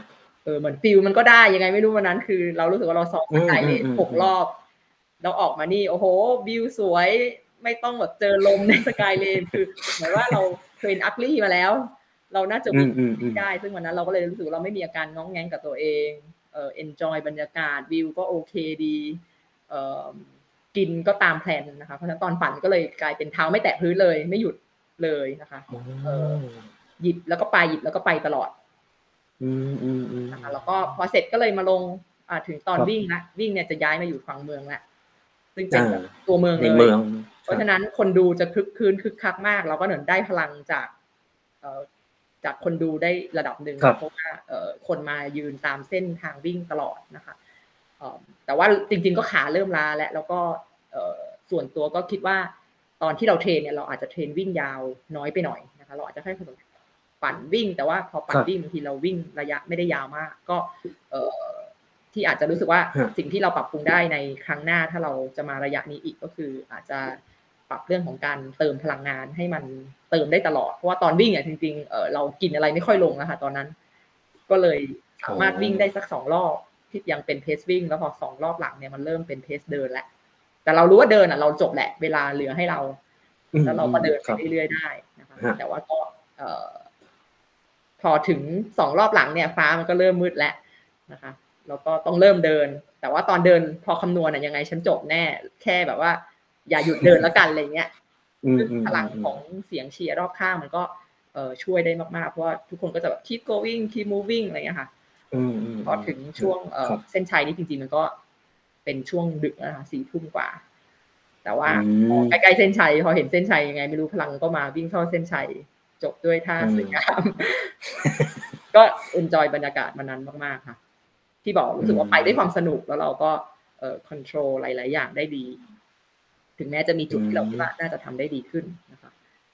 เออเหมือนฟีลมันก็ได้ยังไงไม่รู้วันนั้นคือเรารู้สึกว่าเราซ้อมสกายเลนหกรอบเราออกมานี่โอ้โหวิวสวยไม่ต้องแบบเจอลมในสกายเลนคือเหมือนว่าเราเทรนอัพลี่มาแล้วเราน่าจะวิ่งได้ซึ่งวันนั้นเราก็เลยรู้สึกเราไม่มีอาการง้องแงงกับตัวเองเอ่อ enjoy บรรยากาศวิวก็โอเคดีเอ่อกินก็ตามแพลนนะคะเพราะฉะนั้นตอนปั่นก็เลยกลายเป็นเท้าไม่แตะพื้นเลยไม่หยุดเลยนะคะเอ่อหยิบแล้วก็ไปหยิบแล้วก็ไปตลอดอืมอืมอืมนะคะแล้วก็พอเสร็จก็เลยมาลงอ่าถึงตอนวิ่งละวิ่งเนี่ยจะย้ายมาอยู่ฝั่งเมืองละซึ่งเป็นตัวเมืองเลยเพราะฉะนั้นคนดูจะคึกคืนคึกคักมากเราก็เหมือนได้พลังจากเอ่อจากคนดูได้ระดับหนึ่งเพราะว่าเอ่อคนมายืนตามเส้นทางวิ่งตลอดนะคะเอ่อแต่ว่าจริงๆก็ขาเริ่มล้าแล้วแล้วก็เอ่อส่วนตัวก็คิดว่าตอนที่เราเทรนเนี่ยเราอาจจะเทรนวิ่งยาวน้อยไปหน่อยนะคะเราอาจจะให้คนปั่นวิ่งแต่ว่าพอปั่นวิ่งบางทีเราวิ่งระยะไม่ได้ยาวมากก็เอ่อที่อาจจะรู้สึกว่าสิ่งที่เราปรับปรุงได้ในครั้งหน้าถ้าเราจะมาระยะนี้อีกก็คืออาจจะปรับเรื่องของการเติมพลังงานให้มันเติมได้ตลอดเพราะว่าตอนวิ่งอ่ะจริงๆเออเรากินอะไรไม่ค่อยลงนะคะตอนนั้นก็เลยสามารถวิ่งได้สักสองรอบที่ยังเป็นเพสวิ่งแล้วพอสองรอบหลังเนี่ยมันเริ่มเป็นเพสเดินแล้วแต่เรารู้ว่าเดินอ่ะเราจบแหละเวลาเหลือให้เราแล้วเราก็เดินไปเรื่อยๆได้นะคะแต่ว่าก็เอ่อพอถึงสองรอบหลังเนี่ยฟ้ามันก็เริ่มมืดแล้วนะคะแล้วก็ต้องเริ่มเดินแต่ว่าตอนเดินพอคำนวณอ่ะยังไงฉันจบแน่แค่แบบว่าอย่าหยุดเดินแล้วกันอะไรเงี้ยพลังของเสียงเชียร์รอบข้างมันก็เอ่อช่วยได้มากๆเพราะว่าทุกคนก็จะแบบ keep going keep moving อะไรเงี้ยค่ะพอถึงช่วงเอ่อเส้นชัยนี่จริงๆมันก็เป็นช่วงดึกนะคะสี่ทุ่มกว่าแต่ว่าใกล้ๆเส้นชัยพอเห็นเส้นชัยยังไงไม่รู้พลังก็มาวิ่งเข้าเส้นชัยจบด้วยท่าสวยงามก็ enjoy บรรยากาศมันนั้นมากๆค่ะที่บอกรู้สึกว่าไปได้ความสนุกแล้วเราก็เอ่อ control หลายๆอย่างได้ดีถึงแม้จะมีจุดที่เราคิดว่าน่าจะทำได้ดีขึ้นนะคะ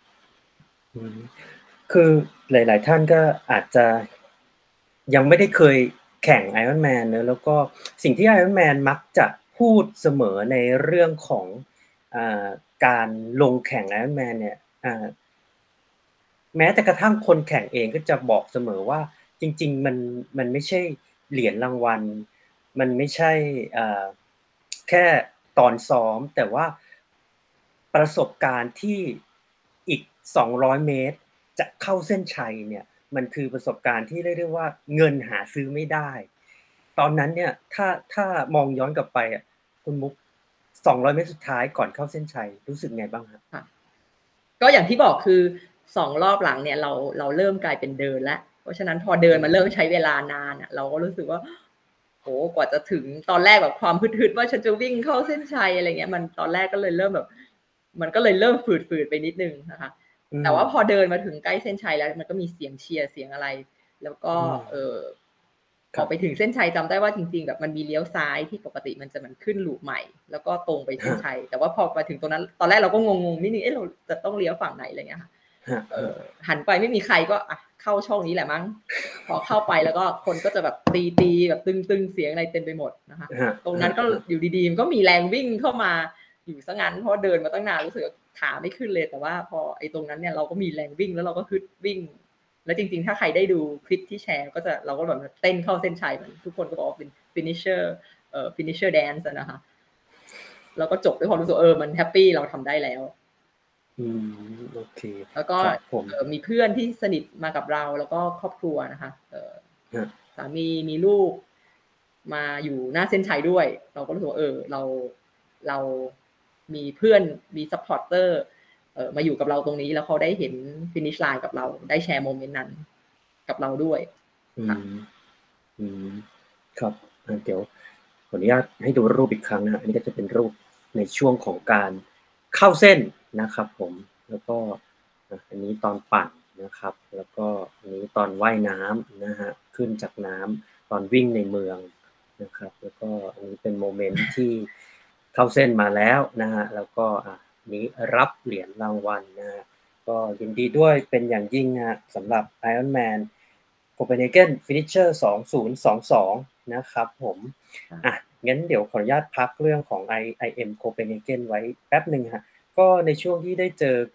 คือหลายๆท่านก็อาจจะยังไม่ได้เคยแข่ง Ironman เนอะแล้วก็สิ่งที่ Ironman มักจะพูดเสมอในเรื่องของอ่าการลงแข่ง Ironman เนี่ยอ่าแม้แต่กระทั่งคนแข่งเองก็จะบอกเสมอว่าจริงๆมันมันไม่ใช่เหรียญรางวัลมันไม่ใช่อ่าแค่ตอนซ้อมแต่ว่าประสบการณ์ที่อีกสองร้อยเมตรจะเข้าเส้นชัยเนี่ยมันคือประสบการณ์ที่เรียกได้ว่าเงินหาซื้อไม่ได้ตอนนั้นเนี่ยถ้าถ้ามองย้อนกลับไปอ่ะคุณมุกสองร้อยเมตรสุดท้ายก่อนเข้าเส้นชัยรู้สึกไงบ้างครับก็อย่างที่บอกคือสองรอบหลังเนี่ยเราเราเริ่มกลายเป็นเดินแล้วเพราะฉะนั้นพอเดินมันเริ่มใช้เวลานานอ่ะเราก็รู้สึกว่าโหกว่าจะถึงตอนแรกแบบความฮึดๆว่าฉันจะวิ่งเข้าเส้นชัยอะไรเงี้ยมันตอนแรกก็เลยเริ่มแบบมันก็เลยเริ่มฝืดๆไปนิดนึงนะคะแต่ว่าพอเดินมาถึงใกล้เส้นชัยแล้วมันก็มีเสียงเชียร์เสียงอะไรแล้วก็เออพอไปถึงเส้นชัยจำได้ว่าจริงๆแบบมันมีเลี้ยวซ้ายที่ปกติมันจะมันขึ้นลูปใหม่แล้วก็ตรงไปเส้นชัยแต่ว่าพอมาถึงตรงนั้นตอนแรกเราก็งงๆนิดนึงเอ๊ะเราจะต้องเลี้ยวฝั่งไหนอะไรเงี้ยค่ะเออหันไปไม่มีใครก็อ่ะเข้าช่องนี้แหละมั้งพอเข้าไปแล้วก็คนก็จะแบบตีตีแบบตึงๆเสียงอะไรเต็มไปหมดนะคะตรงนั้นก็อยู่ดีๆก็มีแรงวิ่งเข้ามาอยู่ซะงั้นเพราะเดินมาตั้งนานรู้สึกขาไม่ขึ้นเลยแต่ว่าพอไอ้ตรงนั้นเนี่ยเราก็มีแรงวิ่งแล้วเราก็ฮึดวิ่งแล้วจริงๆถ้าใครได้ดูคลิปที่แชร์ก็จะเราก็แบบเต้นเข้าเส้นชัยเหมือนทุกคนก็บอกว่าเป็น finisher เอ่อ finisher dance นะคะแล้วก็จบด้วยความรู้สึกเออมันแฮปปี้เราทำได้แล้วอืมโอเคแล้วก็มีเพื่อนที่สนิทมากับเราแล้วก็ครอบครัวนะคะเอ่อสามีมีลูกมาอยู่หน้าเส้นชัยด้วยเราก็รู้สึกว่าเออเราเรามีเพื่อนมีซัพพอร์ตเตอร์เอ่อมาอยู่กับเราตรงนี้แล้วเขาได้เห็นฟินิชไลน์กับเราได้แชร์โมเมนต์นั้นกับเราด้วยอืมอืมครับเดี๋ยวขออนุญาตให้ดูรูปอีกครั้งนะฮะอันนี้ก็จะเป็นรูปในช่วงของการเข้าเส้นนะครับผมแล้วก็อันนี้ตอนปั่นนะครับแล้วก็อันนี้ตอนว่ายน้ำนะฮะขึ้นจากน้ำตอนวิ่งในเมืองนะครับแล้วก็อันนี้เป็นโมเมนต์ที่เข้าเส้นมาแล้วนะฮะแล้วก็อ่ะนี้รับเหรียญรางวัลนะฮะก็ยินดีด้วยเป็นอย่างยิ่งนะสำหรับ Ironman Copenhagen Finisher สองพันยี่สิบสองนะครับผมอ่ะงั้นเดี๋ยวขออนุญาตพักเรื่องของ ไอ เอ็ม Copenhagen ไว้แป๊บนึงฮะก็ในช่วงที่ได้เจอกับ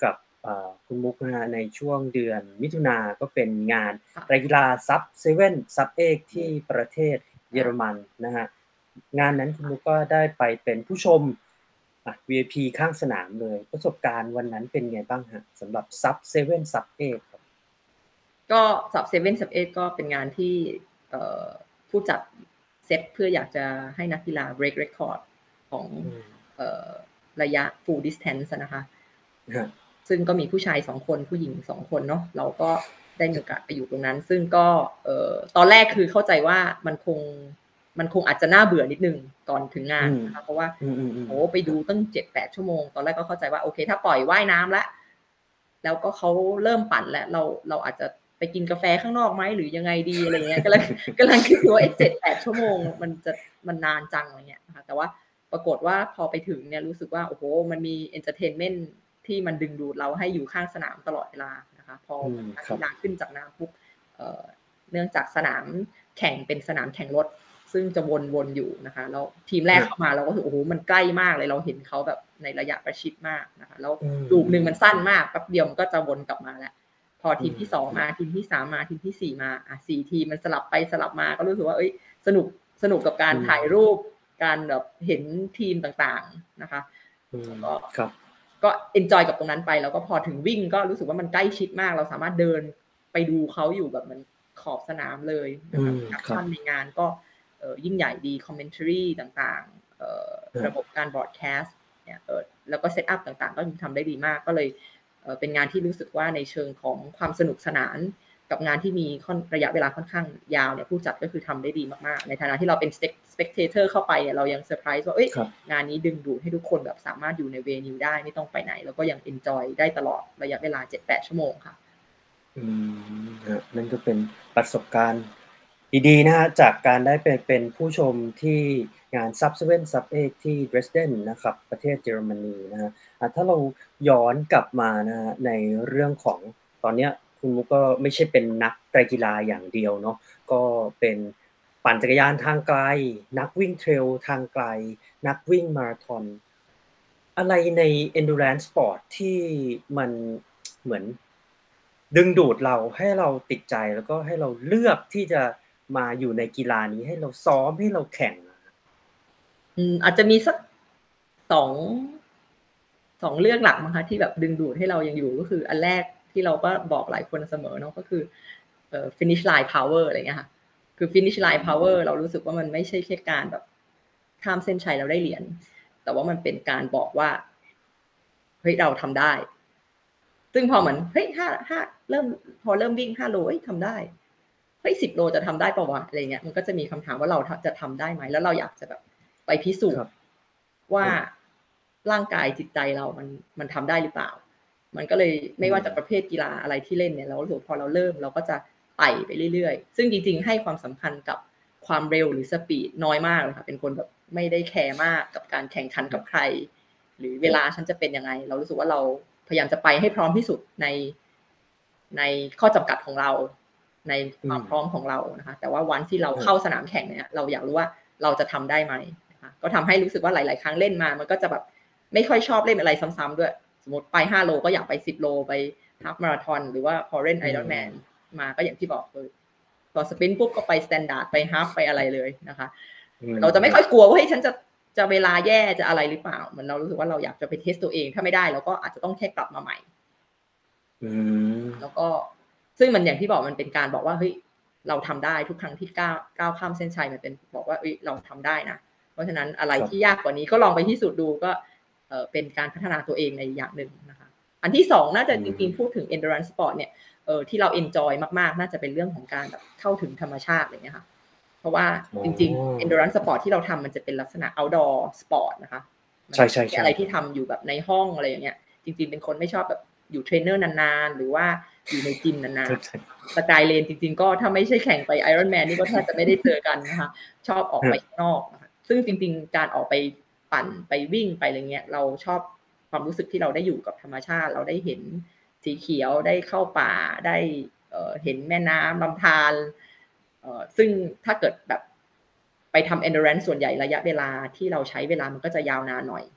คุณมุกนะฮะในช่วงเดือนมิถุนาก็เป็นงานค่ะไตรกีฬาซับเซเว่นซับเอกที่ประเทศเยอรมันนะฮะงานนั้นคุณมุกก็ได้ไปเป็นผู้ชมอ่ะ วี ไอ พี ข้างสนามเลยประสบการณ์วันนั้นเป็นไงบ้างฮะสำหรับซับเซเว่นซับเอกครับก็ซับเซเว่นซับเอกก็เป็นงานที่ผู้จัดเซตเพื่ออยากจะให้นักกีฬา break record ของระยะ full distance นะคะซึ่งก็มีผู้ชายสองคนผู้หญิงสองคนเนาะเราก็ได้มีโอกาสไปอยู่ตรงนั้นซึ่งก็ตอนแรกคือเข้าใจว่ามันคงมันคงอาจจะน่าเบื่อนิดนึงก่อนถึงงานนะคะเพราะว่าโอ้ไปดูตั้ง เจ็ดแปด ชั่วโมงตอนแรกก็เข้าใจว่าโอเคถ้าปล่อยว่ายน้ำแล้วแล้วก็เขาเริ่มปั่นแล้วเราเราอาจจะไปกินกาแฟข้างนอกไหมหรือยังไงดีอะไรเงี้ยกำลังกำลังคิดว่าไอ้ เจ็ดแปด ชั่วโมงมันจะมันนานจังอะไรเงี้ยนะคะแต่ว่าปรากฏว่าพอไปถึงเนี่ยรู้สึกว่าโอ้โหมันมีเอนเตอร์เทนเมนต์ที่มันดึงดูดเราให้อยู่ข้างสนามตลอดเวลานะคะพอนักกีฬาขึ้นจากน้ำปุ๊บเนื่องจากสนามแข่งเป็นสนามแข่งรถซึ่งจะวนๆอยู่นะคะแล้วทีมแรกเข้ามาเราก็รู้สึกโอ้โหมันใกล้มากเลยเราเห็นเขาแบบในระยะประชิดมากนะคะแล้วลูกนึงมันสั้นมากแป๊บเดียวมันก็จะวนกลับมาแล้วพอทีมที่สองมาทีมที่สามมาทีมที่สี่มาอ่ะสี่ทีมมันสลับไปสลับมาก็รู้สึกว่าเอ้ยสนุกสนุกกับการถ่ายรูปการแบบเห็นทีมต่างๆนะคะก็ก็เอนจอยกับตรงนั้นไปแล้วก็พอถึงวิ่งก็รู้สึกว่ามันใกล้ชิดมากเราสามารถเดินไปดูเขาอยู่แบบมันขอบสนามเลยนะคะท่านในงานก็ยิ่งใหญ่ดีคอมเมนต์รีต่างๆระบบการบรอดแคสต์เนี่ยแล้วก็เซตอัพต่างๆก็ทำได้ดีมากก็เลยเป็นงานที่รู้สึกว่าในเชิงของความสนุกสนานกับงานที่มีระยะเวลาค่อนข้างยาวเนี่ยผู้จัดก็คือทำได้ดีมากๆในฐานะที่เราเป็น spectator เข้าไปเรายังเซอร์ไพรส์ว่าเอ้ยงานนี้ดึงดูดให้ทุกคนแบบสามารถอยู่ในเวนิวได้ไม่ต้องไปไหนแล้วก็ยัง enjoy ได้ตลอดระยะเวลา เจ็ดแปด ชั่วโมงค่ะอืมนั่นก็เป็นประสบการณ์ดีๆนะฮะจากการได้ไปเป็นผู้ชมที่งาน ซับ เซเว่น ซับ เอก ที่ Dresden นะครับประเทศเยอรมนีนะฮะถ้าเราย้อนกลับมานะฮะในเรื่องของตอนเนี้ยคุณมุกก็ไม่ใช่เป็นนักไตรกีฬาอย่างเดียวเนาะก็เป็นปั่นจักรยานทางไกลนักวิ่งเทรลทางไกลนักวิ่งมาราธอนอะไรใน endurance sport ที่มันเหมือนดึงดูดเราให้เราติดใจแล้วก็ให้เราเลือกที่จะมาอยู่ในกีฬานี้ให้เราซ้อมให้เราแข่งอืมอาจจะมีสักสองสองเรื่องหลักมั้งคะที่แบบดึงดูดให้เรายังอยู่ก็คืออันแรกที่เราก็บอกหลายคนเสมอเนาะก็คือเอ่อ finish line power อะไรเงี้ยค่ะคือ finish line power เรารู้สึกว่ามันไม่ใช่แค่การแบบข้ามเส้นชัยเราได้เหรียญแต่ว่ามันเป็นการบอกว่าเฮ้ยเราทำได้ซึ่งพอเหมือนเฮ้ยห้าห้าเริ่มพอเริ่มวิ่งห้าโลเอ้ยทำได้เฮ้ยสิบโลจะทำได้ป่าววะอะไรเงี้ยมันก็จะมีคำถามว่าเราจะทำได้ไหมแล้วเราอยากจะแบบไปพิสูจน์ว่าร่างกายจิตใจเรามันมันทำได้หรือเปล่ามันก็เลยไม่ว่าจะประเภทกีฬาอะไรที่เล่นเนี่ยเรารู้สึกพอเราเริ่มเราก็จะไต่ไปเรื่อยๆซึ่งจริงๆให้ความสำคัญกับความเร็วหรือสปีดน้อยมากเลยค่ะเป็นคนแบบไม่ได้แคร์มากกับการแข่งขันกับใครหรือเวลาฉันจะเป็นยังไงเรารู้สึกว่าเราพยายามจะไปให้พร้อมที่สุดในในข้อจำกัดของเราในความพร้อมของเรานะคะแต่ว่าวันที่เราเข้าสนามแข่งเนี่ยเราอยากรู้ว่าเราจะทำได้ไหมนะคะก็ทำให้รู้สึกว่าหลายๆครั้งเล่นมามันก็จะแบบไม่ค่อยชอบเล่นอะไรซ้ำๆด้วยสมมติไปห้าโลก็อยากไปสิบโลไปฮาล์ฟมาราธอนหรือว่าพอเล่นไอรอนแมนมาก็อย่างที่บอกเลยพอสปรินต์ปุ๊บก็ไปสแตนดาร์ดไปฮาล์ฟไปอะไรเลยนะคะเราจะไม่ค่อยกลัวว่าเฮ้ยฉันจะจะเวลาแย่จะอะไรหรือเปล่าเหมือนเรารู้สึกว่าเราอยากจะไปเทสตัวเองถ้าไม่ได้เราก็อาจจะต้องแค่กลับมาใหม่แล้วก็ซึ่งมันอย่างที่บอกมันเป็นการบอกว่าเฮ้ยเราทำได้ทุกครั้งที่ก้าวก้าวข้ามเส้นชัยมันเป็นบอกว่าเอ้ยเราทำได้นะเพราะฉะนั้นอะไรที่ยากกว่านี้ก็ลองไปพิสูจน์ดูก็เอ่อเป็นการพัฒนาตัวเองในอย่างหนึ่งนะคะอันที่สองน่าจะจริงๆพูดถึง endurance sport เนี่ยเอ่อที่เรา enjoy มากๆน่าจะเป็นเรื่องของการแบบเข้าถึงธรรมชาติอะไรเงี้ยค่ะเพราะว่าจริงๆ endurance sport ที่เราทำมันจะเป็นลักษณะ outdoor sport นะคะใช่ๆๆอะไรที่ทำอยู่แบบในห้องอะไรอย่างเงี้ยจริงๆเป็นคนไม่ชอบแบบอยู่เทรนเนอร์นานๆหรือว่าอยู่ในจิมนานๆสกายเลนจริงๆก็ถ้าไม่ใช่แข่งไปไอรอนแมนนี่ก็แทบจะไม่ได้เจอกันนะคะชอบออกไปข้างนอกนะคะซึ่งจริงๆการออกไปปั่นไปวิ่งไปอะไรเงี้ยเราชอบความรู้สึกที่เราได้อยู่กับธรรมชาติเราได้เห็นสีเขียวได้เข้าป่าได้เอ่อเห็นแม่น้ำลำธารเอ่อซึ่งถ้าเกิดแบบไปทำ endurance ส่วนใหญ่ระยะเวลาที่เราใช้เวลามันก็จะยาวนานหน่อย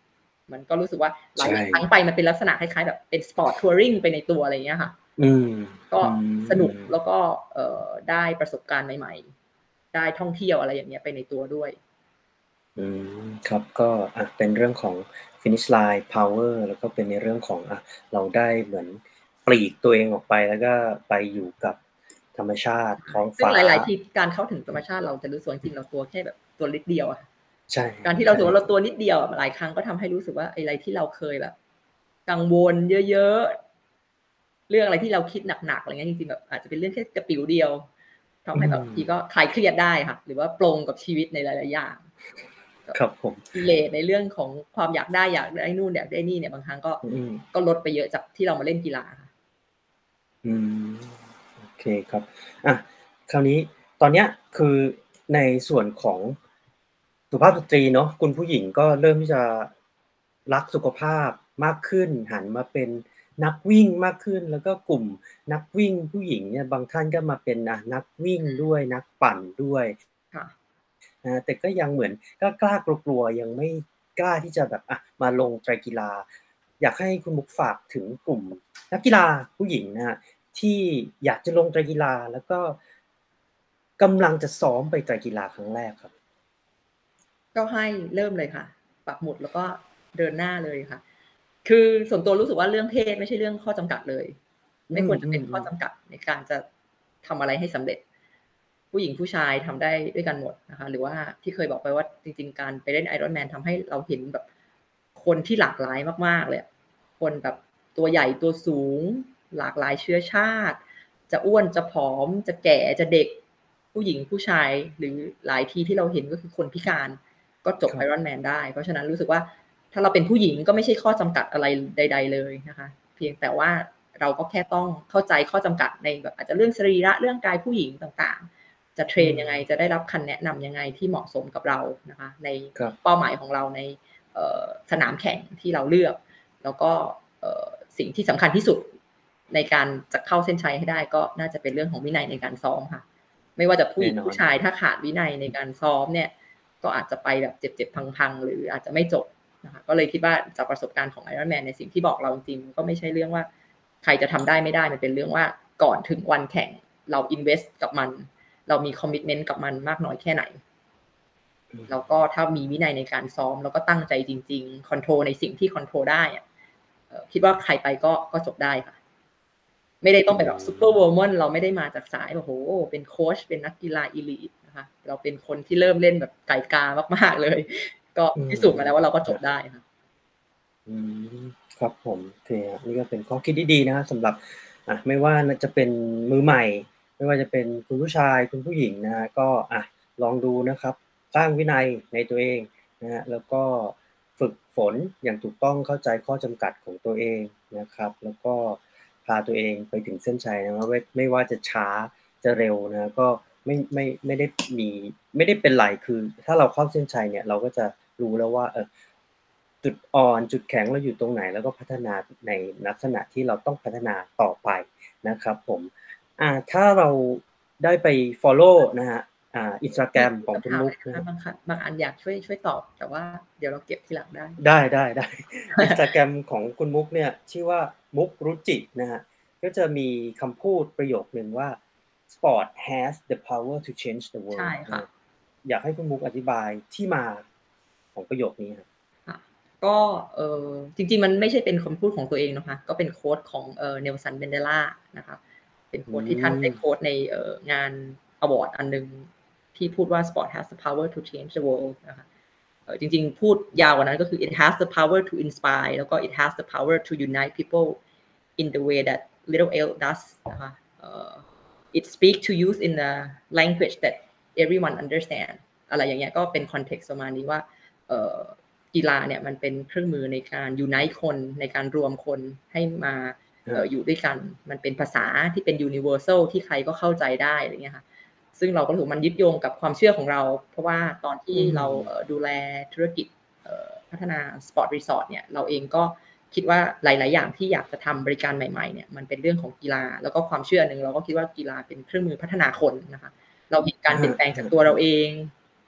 มันก็รู้สึกว่าหลายใช่ครั้งไปมันเป็นลักษณะคล้ายๆแบบเป็นสปอร์ตทัวริงไปในตัวอะไรอย่างเงี้ยค่ะอืมก็อืมสนุกแล้วก็เอ่อได้ประสบการณ์ใหม่ๆได้ท่องเที่ยวอะไรอย่างเงี้ยไปในตัวด้วยอืมครับก็อ่ะเป็นเรื่องของ finish line power แล้วก็เป็นในเรื่องของอ่ะเราได้เหมือนปลีกตัวเองออกไปแล้วก็ไปอยู่กับธรรมชาติท้องซึ่งฟ้าหลายๆทีการเข้าถึงธรรมชาติเราจะรู้สึกจริงๆเราตัวแค่แบบตัวนิดเดียวอะใช่การที่เรารู้สึกว่าใช่เราตัวนิดเดียวอะหลายครั้งก็ทำให้รู้สึกว่าไอ้อะไรที่เราเคยแบบ กังวลเยอะๆเรื่องอะไรที่เราคิดหนักๆอะไรเงี้ยจริงๆแบบอาจจะเป็นเรื่องแค่กระปิ๋วเดียวทำให้แบบบางทีก็คลายเครียดได้ค่ะหรือว่าปลงกับชีวิตในหลายๆอย่างครับผมกิเลสในเรื่องของความอยากได้อยากได้นู่นอยากได้นี่เนี่ยบางครั้งก็อืมก็ลดไปเยอะจากที่เรามาเล่นกีฬาค่ะอืมโอเคครับอ่ะคราวนี้ตอนเนี้ยคือในส่วนของสุภาพสตรีเนาะคุณผู้หญิงก็เริ่มที่จะรักสุขภาพมากขึ้นหันมาเป็นนักวิ่งมากขึ้นแล้วก็กลุ่มนักวิ่งผู้หญิงเนี่ยบางท่านก็มาเป็นอ่ะนักวิ่งด้วยนักปั่นด้วยค่ะนะแต่ก็ยังเหมือนกล้ากล้ากลัวๆยังไม่กล้าที่จะแบบอ่ะมาลงไตรกีฬาอยากให้คุณมุกฝากถึงกลุ่มนักกีฬาผู้หญิงนะฮะที่อยากจะลงไตรกีฬาแล้วก็กำลังจะซ้อมไปไตรกีฬาครั้งแรกครับก็ให้เริ่มเลยค่ะปักหมุดแล้วก็เดินหน้าเลยค่ะ คือส่วนตัวรู้สึกว่าเรื่องเพศไม่ใช่เรื่องข้อจำกัดเลย ไม่ควรจะเป็นข้อจำกัดในการจะทำอะไรให้สำเร็จ ผู้หญิงผู้ชายทำได้ด้วยกันหมดนะคะ หรือว่าที่เคยบอกไปว่าจริงๆการไปเล่น Ironman ทำให้เราเห็นแบบคนที่หลากหลายมากๆเลยคนแบบตัวใหญ่ตัวสูง หลากหลายเชื้อชาติ จะอ้วนจะผอมจะแก่จะเด็ก ผู้หญิงผู้ชายหรือหลายทีที่เราเห็นก็คือคนพิการก็จบ Ironman ได้ เพราะฉะนั้นรู้สึกว่าถ้าเราเป็นผู้หญิงก็ไม่ใช่ข้อจำกัดอะไรใดๆเลยนะคะเพียงแต่ว่าเราก็แค่ต้องเข้าใจข้อจำกัดในแบบอาจจะเรื่องสรีระเรื่องกายผู้หญิงต่างๆจะเทรนยังไงจะได้รับคำแนะนำยังไงที่เหมาะสมกับเรานะคะในเป้าหมายของเราในสนามแข่งที่เราเลือกแล้วก็สิ่งที่สำคัญที่สุดในการจะเข้าเส้นชัยให้ได้ก็น่าจะเป็นเรื่องของวินัยในการซ้อมค่ะไม่ว่าจะผู้หญิงผู้ชายถ้าขาดวินัยในการซ้อมเนี่ยก็อาจจะไปแบบเจ็บๆพังๆหรืออาจจะไม่จบนะคะก็เลยคิดว่าจากประสบการณ์ของ Ironman ในสิ่งที่บอกเราจริงๆก็ไม่ใช่เรื่องว่าใครจะทำได้ไม่ได้มันเป็นเรื่องว่าก่อนถึงวันแข่งเรา invest กับมันเรามี commitment กับมันมากน้อยแค่ไหนแล้วก็ถ้ามีวินัยในการซ้อมแล้วก็ตั้งใจจริงๆ control ในสิ่งที่ control ได้คิดว่าใครไปก็ก็จบได้ค่ะไม่ได้ต้องเป็นแบบซูเปอร์วูแมนเราไม่ได้มาจากสายโอ้โหเป็นโค้ชเป็นนักกีฬาอีลีทนะคะเราเป็นคนที่เริ่มเล่นแบบไก่กามากๆเลยก็พิสูจน์มาแล้วว่าเราก็จบได้ค่ะอืมครับผมโอเคนี่ก็เป็นข้อคิดที่ดีนะสำหรับอ่ะไม่ว่าจะเป็นมือใหม่ไม่ว่าจะเป็นคุณผู้ชายคุณผู้หญิงนะฮะก็อ่ะลองดูนะครับสร้างวินัยในตัวเองนะฮะแล้วก็ฝึกฝนอย่างถูกต้องเข้าใจข้อจำกัดของตัวเองนะครับแล้วก็พาตัวเองไปถึงเส้นชัยนะว่าไม่ว่าจะช้าจะเร็วนะก็ไม่ไม่ไม่ได้มีไม่ได้เป็นไรคือถ้าเราเข้าเส้นชัยเนี่ยเราก็จะรู้แล้วว่าเออจุดอ่อนจุดแข็งเราอยู่ตรงไหนแล้วก็พัฒนาในลักษณะที่เราต้องพัฒนาต่อไปนะครับผมอ่าถ้าเราได้ไป follow นะฮะอ่า Instagram ของคุณมุกนะบางบางอันอยากช่วยช่วยตอบแต่ว่าเดี๋ยวเราเก็บทีหลังได้ได้ได้ได้ Instagram ของคุณมุกเนี่ยชื่อว่ามุกรุจินะฮะก็จะมีคำพูดประโยคนึงว่า sport has the power to change the ใช่ world ค่ะนะอยากให้คุณมุกอธิบายที่มาของประโยคนี้ครับค่ะก็เออจริงๆมันไม่ใช่เป็นคำพูดของตัวเองนะคะก็เป็นโค้ดของเออเนลสันเบนเดล่านะคะเป็นโค้ดที่ท่านได้โค้ดในเอองานอวอร์ดอันนึงที่พูดว่า sport has the power to change the world นะคะเออจริงๆพูดยาวกว่านั้นก็คือ it has the power to inspire แล้วก็ it has the power to unite people in the way that little else does นะคะเอ่อ it speaks to youth in the language that everyone understand อะไรอย่างเงี้ยก็เป็นคอนเท็กซ์ประมาณนี้ว่าเอ่อกีฬาเนี่ยมันเป็นเครื่องมือในการ unite คนในการรวมคนให้มาเอ่ออยู่ด้วยกันมันเป็นภาษาที่เป็น universal ที่ใครก็เข้าใจได้อะไรเงี้ยค่ะซึ่งเราก็รู้มันยึดโยงกับความเชื่อของเราเพราะว่าตอนที่เราดูแลธุรกิจพัฒนาสปอร์ตรีสอร์ทเนี่ยเราเองก็คิดว่าหลายๆอย่างที่อยากจะทำบริการใหม่ๆเนี่ยมันเป็นเรื่องของกีฬาแล้วก็ความเชื่อหนึ่งเราก็คิดว่ากีฬาเป็นเครื่องมือพัฒนาคนนะคะเราเห็นการเปลี่ยนแปลงจากตัวเราเอง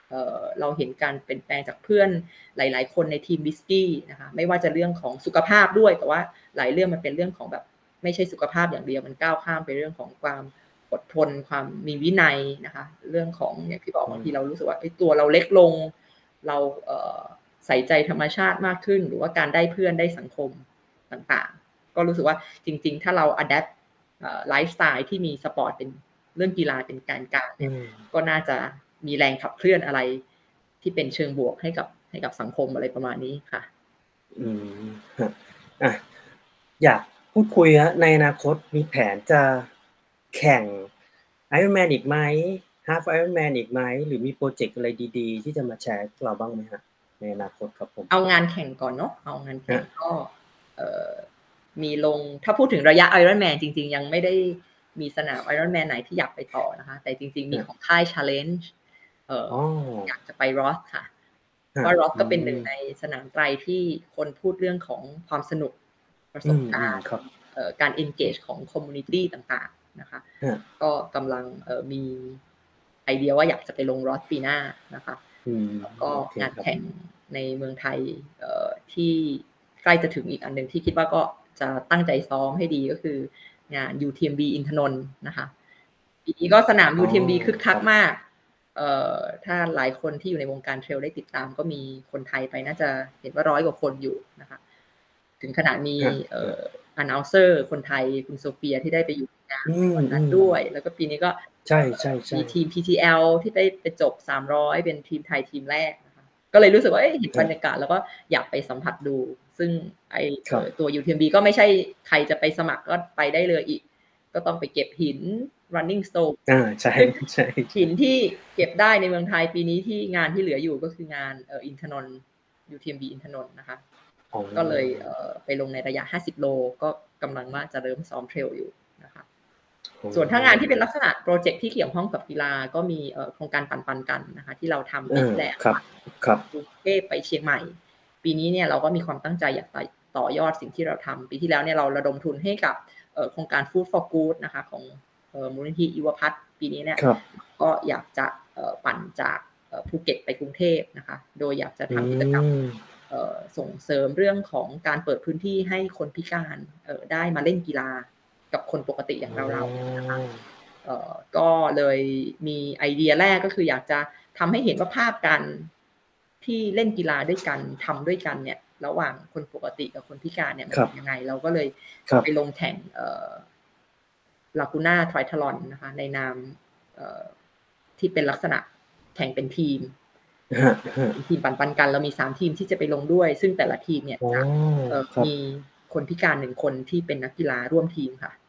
เอ่อเราเห็นการเปลี่ยนแปลงจากเพื่อนหลายๆคนในทีมวิสกี้นะคะไม่ว่าจะเรื่องของสุขภาพด้วยแต่ว่าหลายเรื่องมันเป็นเรื่องของแบบไม่ใช่สุขภาพอย่างเดียวมันก้าวข้ามไปเรื่องของความอดทนความมีวินัยนะคะเรื่องของอย่างที่บอกบางทีเรารู้สึกว่าไอ้ตัวเราเล็กลงเราเอ่อใส่ใจธรรมชาติมากขึ้นหรือว่าการได้เพื่อนได้สังคมต่างๆก็รู้สึกว่าจริงๆถ้าเรา adapt เอ่อไลฟ์สไตล์ที่มีสปอร์ตเป็นเรื่องกีฬาเป็นการกลางเนี่ยก็น่าจะมีแรงขับเคลื่อนอะไรที่เป็นเชิงบวกให้กับให้กับสังคมอะไรประมาณนี้ค่ะอืมฮะอ่ะอยากพูดคุยฮะในอนาคตมีแผนจะแข่ง Ironman อีกไหม Half Ironman อีกไหมหรือมีโปรเจกต์อะไรดีๆที่จะมาแชร์กับเราบ้างไหมฮะในอนาคตครับผมเอางานแข่งก่อนเนาะเอางานแข่งก็เอ่อมีลงถ้าพูดถึงระยะ Ironman จริงๆยังไม่ได้มีสนาม Ironman ไหนที่อยากไปต่อนะคะแต่จริงๆมีของค่าย Challenge เอ่ออยากจะไป Roth ค่ะว่า Roth ก็เป็นหนึ่งในสนามไตรที่คนพูดเรื่องของความสนุกประสบการณ์เอ่อการ engage ของ community ต่างๆนะคะก็กำลังเอ่อมีไอเดียว่าอยากจะไปลง Roth ปีหน้านะคะแล้วก็งานแข่งในเมืองไทยเอ่อที่ใกล้จะถึงอีกอันนึงที่คิดว่าก็จะตั้งใจซ้อมให้ดีก็คืองาน ยู ที เอ็ม บี อินทนนท์นะคะปีนี้ก็สนาม ยู ที เอ็ม บี คึกคักมากเอ่อถ้าหลายคนที่อยู่ในวงการเทรลได้ติดตามก็มีคนไทยไปน่าจะเห็นว่าร้อยกว่าคนอยู่นะคะถึงขนาดมีเอ่อ announcer คนไทยคุณโซเฟียที่ได้ไปอยู่งานวันนั้นด้วยแล้วก็ปีนี้ก็ใช่ๆๆมีทีม พี ที แอล ที่ได้ไปจบสามร้อยเป็นทีมไทยทีมแรกนะคะก็เลยรู้สึกว่าเอ๊ะเห็นบรรยากาศแล้วก็อยากไปสัมผัสดูซึ่งไอ้ตัว ยู ที เอ็ม บี ก็ไม่ใช่ใครจะไปสมัครก็ไปได้เลยอีกก็ต้องไปเก็บหิน running stone อ่าใช่ใช่หินที่เก็บได้ในเมืองไทยปีนี้ที่งานที่เหลืออยู่ก็คืองานเอ่ออินทนนท์ ยู ที เอ็ม บี อินทนนท์นะคะก็เลยเอ่อไปลงในระยะห้าสิบโลก็กำลังว่าจะเริ่มซ้อมเทรลอยู่นะคะส่วนถ้างานที่เป็นลักษณะโปรเจกต์ที่เกี่ยวข้องกับกีฬาก็มีเอ่อโครงการปันๆกันนะคะที่เราทำปีที่แล้วครับครับกรุงเทพไปเชียงใหม่ปีนี้เนี่ยเราก็มีความตั้งใจอยากต่อยอดสิ่งที่เราทำปีที่แล้วเนี่ยเราระดมทุนให้กับโครงการ Food for Good นะคะของมูลนิธิอิวพัฒน์ปีนี้เนี่ยก็อยากจะปั่นจากภูเก็ตไปกรุงเทพนะคะโดยอยากจะทำกิจกรรมส่งเสริมเรื่องของการเปิดพื้นที่ให้คนพิการได้มาเล่นกีฬากับคนปกติอย่างเราๆนะคะก็เลยมีไอเดียแรกก็คืออยากจะทำให้เห็นว่าภาพการที่เล่นกีฬาด้วยกันทำด้วยกันเนี่ยระหว่างคนปกติกับคนพิการเนี่ยมันเป็นยังไงเราก็เลยไปลงแข่งลากูน่าไทรทลอนนะคะในนามที่เป็นลักษณะแข่งเป็นทีมทีมปันปันกันเรามีสามทีมที่จะไปลงด้วยซึ่งแต่ละทีมเนี่ยจะมีคนพิการหนึ่งคนที่เป็นนักกีฬาร่วมทีมค่ะ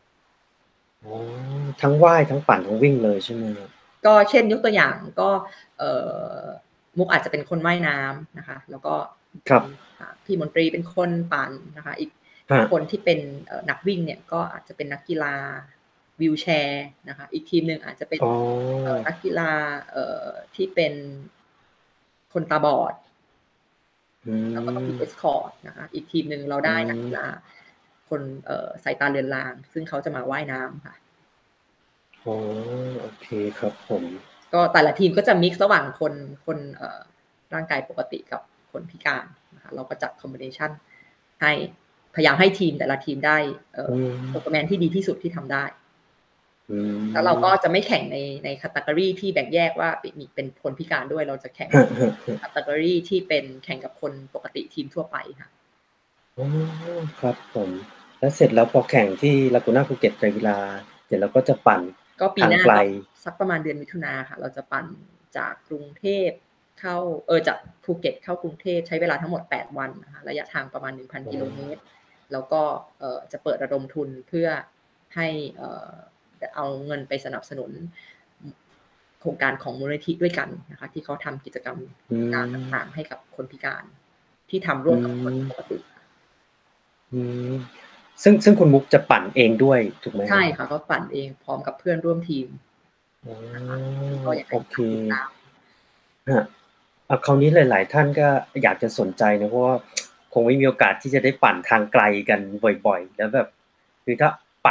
ทั้งว่ายทั้งปั่นทั้งวิ่งเลยใช่ไหมก็เช่นยกตัวอย่างก็มุกอาจจะเป็นคนว่ายน้ำนะคะแล้วก็พี่มนตรีเป็นคนปั่นนะคะอีกคนที่เป็นนักวิ่งเนี่ยก็อาจจะเป็นนักกีฬาวีลแชร์นะคะอีกทีมหนึ่งอาจจะเป็นนักกีฬาที่เป็นคนตาบอดแล้วก็ต้องมีเอสคอร์ตนะคะอีกทีมหนึ่งเราได้นักกีฬาคนสายตาเลือนลางซึ่งเขาจะมาว่ายน้ำค่ะอ๋อโอเคครับผมก็แต่ละทีมก็จะมิกซ์ระหว่างคนคนร่างกายปกติกับคนพิการนะคะเราก็จัดคอมบิเนชันให้พยายามให้ทีมแต่ละทีมได้เอ่อโปรแกรมที่ดีที่สุดที่ทำได้แล้วเราก็จะไม่แข่งในในแคตตากรีที่แบ่งแยกว่ามีเป็นคนพิการด้วยเราจะแข่งแคตตากรีที่เป็นแข่งกับคนปกติทีมทั่วไปค่ะอ๋อครับผมแล้วเสร็จแล้วพอแข่งที่ลากูน่าภูเก็ตไตรกีฬาเสร็จแล้วก็จะปั่นก็ปีหน้าสักประมาณเดือนมิถุนาค่ะเราจะปั่นจากกรุงเทพเข้าเออจากภูเก็ตเข้ากรุงเทพใช้เวลาทั้งหมดแปดวันนะคะระยะทางประมาณ หนึ่งพัน กิโลเมตรแล้วก็เอ่อจะเปิดระดมทุนเพื่อให้เอ่อเอาเงินไปสนับสนุนโครงการของมูลนิธิด้วยกันนะคะที่เขาทำกิจกรรมการต่างๆให้กับคนพิการที่ทำร่วมกับคนปกติซึ่งซึ่งคุณมุกจะปั่นเองด้วยถูกไหมใช่ค่ะก็ปั่นเองพร้อมกับเพื่อนร่วมทีมก็โอเคฮะเอาคราวนี้หลายๆท่านก็อยากจะสนใจนะเพราะว่าคงไม่มีโอกาสที่จะได้ปั่นทางไกลกันบ่อยๆแล้วแบบคือถ้าปั่น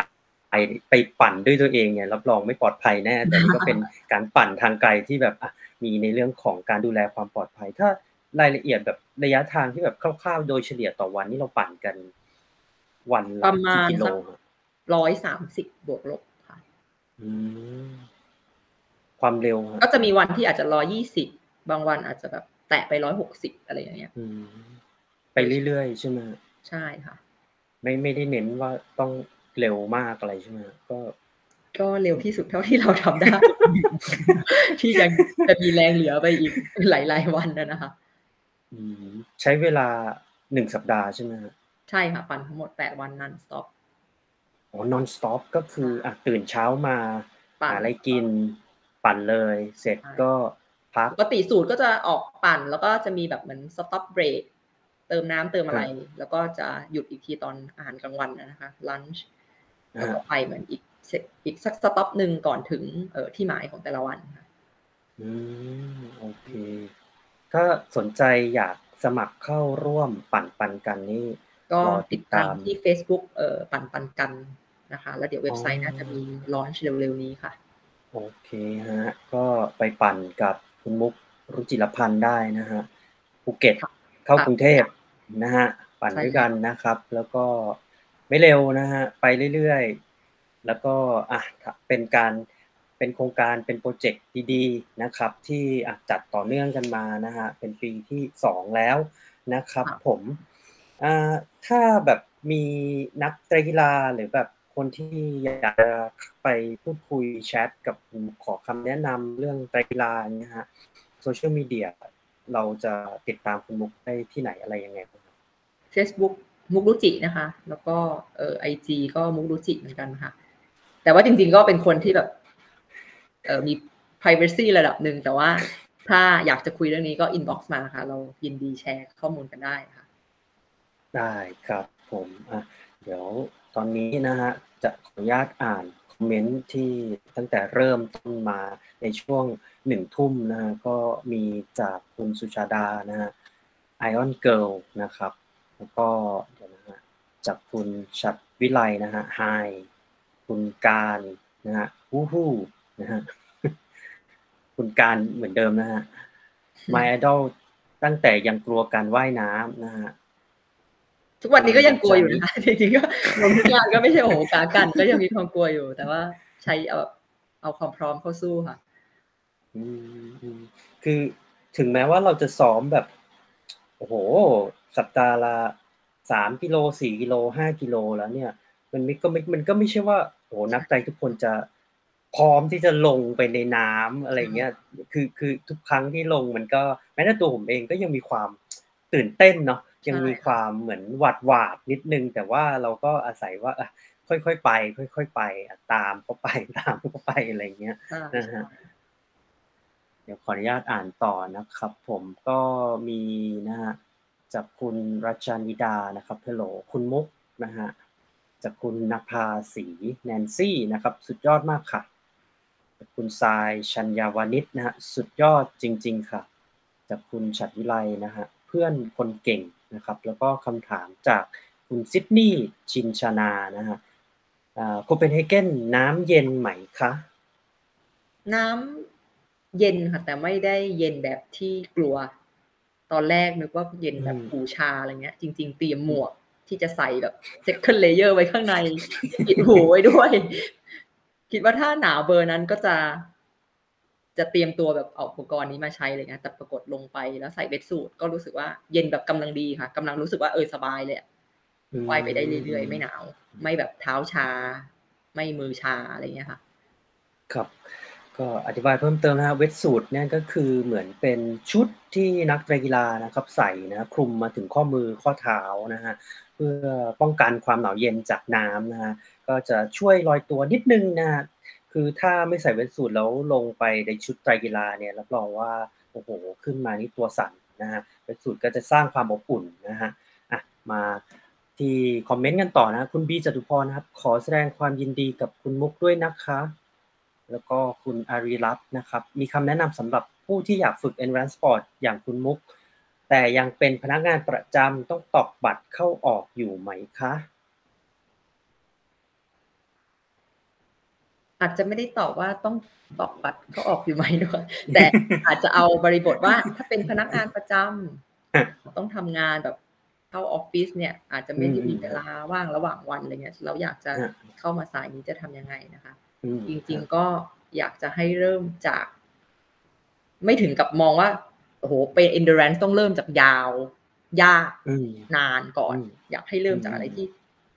ไปไปปั่นด้วยตัวเองเนี่ยรับรองไม่ปลอดภัยแน่แต่นี่ก็เป็นการปั่นทางไกลที่แบบอ่ะมีในเรื่องของการดูแลความปลอดภัยถ้ารายละเอียดแบบระยะทางที่แบบคร่าวๆโดยเฉลี่ยต่อวันนี่เราปั่นกันวันปละระมากี่ณกิโลสักครับหนึ่งร้อยสามสิบ บวกลบค่ะอืมความเร็วครับก็จะมีวันที่อาจจะหนึ่งร้อยยี่สิบบางวันอาจจะแบบแตะไปหนึ่งร้อยหกสิบอะไรอย่างเงี้ยอืมไปเรื่อยๆใช่ไหมครับใช่ค่ะไม่ไม่ได้เน้นว่าต้องเร็วมากอะไรใช่ไหมครับก็ก็เร็วที่สุดเท่าที่เราทำได้ ที่ยังจะมีแรงเหลือไปอีกหลายๆวันอะนะคะอืมใช้เวลาหนึ่งสัปดาห์ใช่ไหมครับใช่ค่ะปั่นทั้งหมดแปดวัน non stop อ๋อ non stop ก็คืออ่ะตื่นเช้ามาปั่นหาอะไรกิน ปั่นเลย เสร็จใช่ก็พักปกติสูตรก็จะออกปั่น แล้วก็จะมีแบบเหมือน stop break เติมน้ำเติมอะไรครับแล้วก็จะหยุดอีกทีตอนอาหารกลางวันอะนะคะ lunch แล้วก็อ่าไปเหมือนอีกเสร็จอีกสัก stop หนึ่งก่อนถึงเอ่อที่หมายของแต่ละวันค่ะอืมโอเค ถ้าสนใจอยากสมัครเข้าร่วมปั่นปันกันนี่ก็รอติติดดตาตาม มที่เฟซบุ๊กเอ่อปั่นปันกันนะคะ แล้วเดี๋ยวเว็บไซต์อ๋อน่าจะมี launch เร็วๆนี้ค่ะโอเคครับก็ไปปั่นกับคุณมุกรุจิรพันธ์ได้นะครับภูเก็ตค่ะเข้าค่ะกรุงเทพนะครับปั่นใช่ด้วยแล้กัวนนะครับ แล้วก็ไม่เร็วนะครับไปเรื่อยๆแล้วก็อ่ะถเป็นการเป็นโครงการเป็นพรอเจกต์ดีๆนะครับที่อ่ะจัดต่อเนื่องกันมานะครับเป็นปีที่สองแล้วนะครับค่ะผมอ่าถ้าแบบมีนักกีฬาหรือแบบคนที่อยากจะไปพูดคุยแชตกับคุณมุกขอคำแนะนำเรื่องกีฬาอย่างเงี้ยครับ Social Media เราจะติดตามคุณมุกได้ที่ไหนอะไรยังไงบ้างครับ? เฟซบุ๊กมุกรุจินะคะ แล้วก็เอ่อไอจีก็มุกรุจิเหมือนกันค่ะ แต่ว่าจริงๆก็เป็นคนที่แบบ เอ่อมี privacy ระดับหนึ่ง แต่ว่าถ้าอยากจะคุยเรื่องนี้ก็ inbox มาค่ะ เรายินดีแชร์ข้อมูลกันได้ค่ะได้ครับผมอ่ะเดี๋ยวตอนนี้นะครับจะขออนุญาตอ่านคอมเมนต์ที่ตั้งแต่เริ่มต้นมาในช่วง หนึ่ง ทุ่มนะครับก็มีจากคุณสุชาดานะครับ Iron Girl นะครับแล้วก็เดี๋ยวนะฮะจากคุณฉัตรวิไลนะครับ Hi คุณการนะครับ Woohoo นะฮะ คุณการเหมือนเดิมนะฮะ My Idol ตั้งแต่ยังกลัวการว่ายน้ำนะฮะทุกวันนี้ก็ยังกลัวอยู่นะคะ จริงๆก็ลงทุกงานก็ไม่ใช่โอ้โฮกากันก็ยังมีความกลัวอยู่ แต่ว่าใช้เอาแบบเอาความพร้อมเข้าสู้ค่ะอืมๆคือถึงแม้ว่าเราจะซ้อมแบบ โอ้โฮสัปดาห์ละสามกิโลสี่กิโลห้ากิโลแล้วเนี่ยมันไม่ก็ไม่มันก็ไม่ใช่ว่าโอ้โฮนักไตรทุกคนจะพร้อมที่จะลงไปในน้ำอะไรอย่างเงี้ยคือคือทุกครั้งที่ลงมันก็แม้แต่ตัวผมเองก็ยังมีความตื่นเต้นเนาะยังมีความเหมือนหวาดๆนิดหนึ่งแต่ว่าเราก็อาศัยว่าอะค่อยๆไปค่อยๆไปอะตามเขาไปตามเขาไปอะไรอย่างเงี้ยใช่นะฮะเดี๋ยวขออนุญาตอ่านต่อนะครับผมก็มีนะฮะจากคุณรัชชานิดานะครับ Hello คุณมุกนะฮะจากคุณนภาศรีแนนซี่นะครับสุดยอดมากค่ะจากคุณทรายชัญญาวานิชนะฮะสุดยอดจริงๆค่ะจากคุณฉัตรวิไลนะฮะเพื่อนคนเก่งนะครับแล้วก็คำถามจากคุณซิดนีย์ชินชนานะฮะอ่าโคเปนเฮเกนน้ำเย็นไหมคะน้ำเย็นค่ะ แต่ไม่ได้เย็นแบบที่กลัว ตอนแรกนึกว่าเย็นแบบอืมหูชาอะไรเงี้ย จริง ๆ เตรียมหมวกที่จะใส่แบบ second layer ไว้ข้างใน ปิดหูไว้ด้วย คิดว่าถ้าหนาวเบอร์นั้นก็จะ จะเตรียมตัวแบบเอาอุปกรณ์นี้มาใช้อะไรเงี้ย แต่ปรากฏลงไปแล้วใส่ wetsuit ก็รู้สึกว่าเย็นแบบกำลังดีค่ะ กำลังรู้สึกว่าเออสบายเลยอะอืมว่ายไปได้เรื่อยๆ ไม่หนาว ไม่แบบเท้าชา ไม่มือชาอะไรเงี้ยค่ะครับก็อธิบายเพิ่มเติมนะครับ Wetsuit เนี่ยก็คือเหมือนเป็นชุดที่นักกีฬานะครับใส่นะครับคลุมมาถึงข้อมือข้อเท้านะฮะเพื่อป้องกันความหนาวเย็นจากน้ำนะฮะก็จะช่วยลอยตัวนิดหนึ่งนะฮะคือถ้าไม่ใส่ Wetsuit แล้วลงไปในชุดไตรกีฬาเนี่ยรับรองว่าโอ้โฮขึ้นมานี่ตัวสั่นนะฮะ Wetsuit ก็จะสร้างความอบอุ่นนะฮะอะมาที่คอมเมนต์กันต่อนะครับคุณบีจตุพรนะครับขอแสดงความยินดีกับคุณมุกด้วยนะคะแล้วก็คุณอารีรัตน์นะครับมีคำแนะนำสำหรับผู้ที่อยากฝึก Endurance Sport อย่างคุณมุกแต่ยังเป็นพนักงานประจำต้องตอกบัตรเข้าออกอยู่ไหมคะอาจจะไม่ได้ตอบว่าต้องตอกบัตรเข้าออกอยู่ไหมด้วยแต่อาจจะเอาบริบทว่าถ้าเป็นพนักงานประจำต้องทำงานแบบเข้าออฟฟิศเนี่ยอาจจะไม่ได้มีเวลาว่างระหว่างวันอะไรเงี้ยเราอยากจะเข้ามาสายนี้จะทำยังไงนะคะจริงๆก็อยากจะให้เริ่มจากไม่ถึงกับมองว่าโอ้โหเป็น endurance ต้องเริ่มจากยาวยากนานก่อนอยากให้เริ่มจากอะไรที่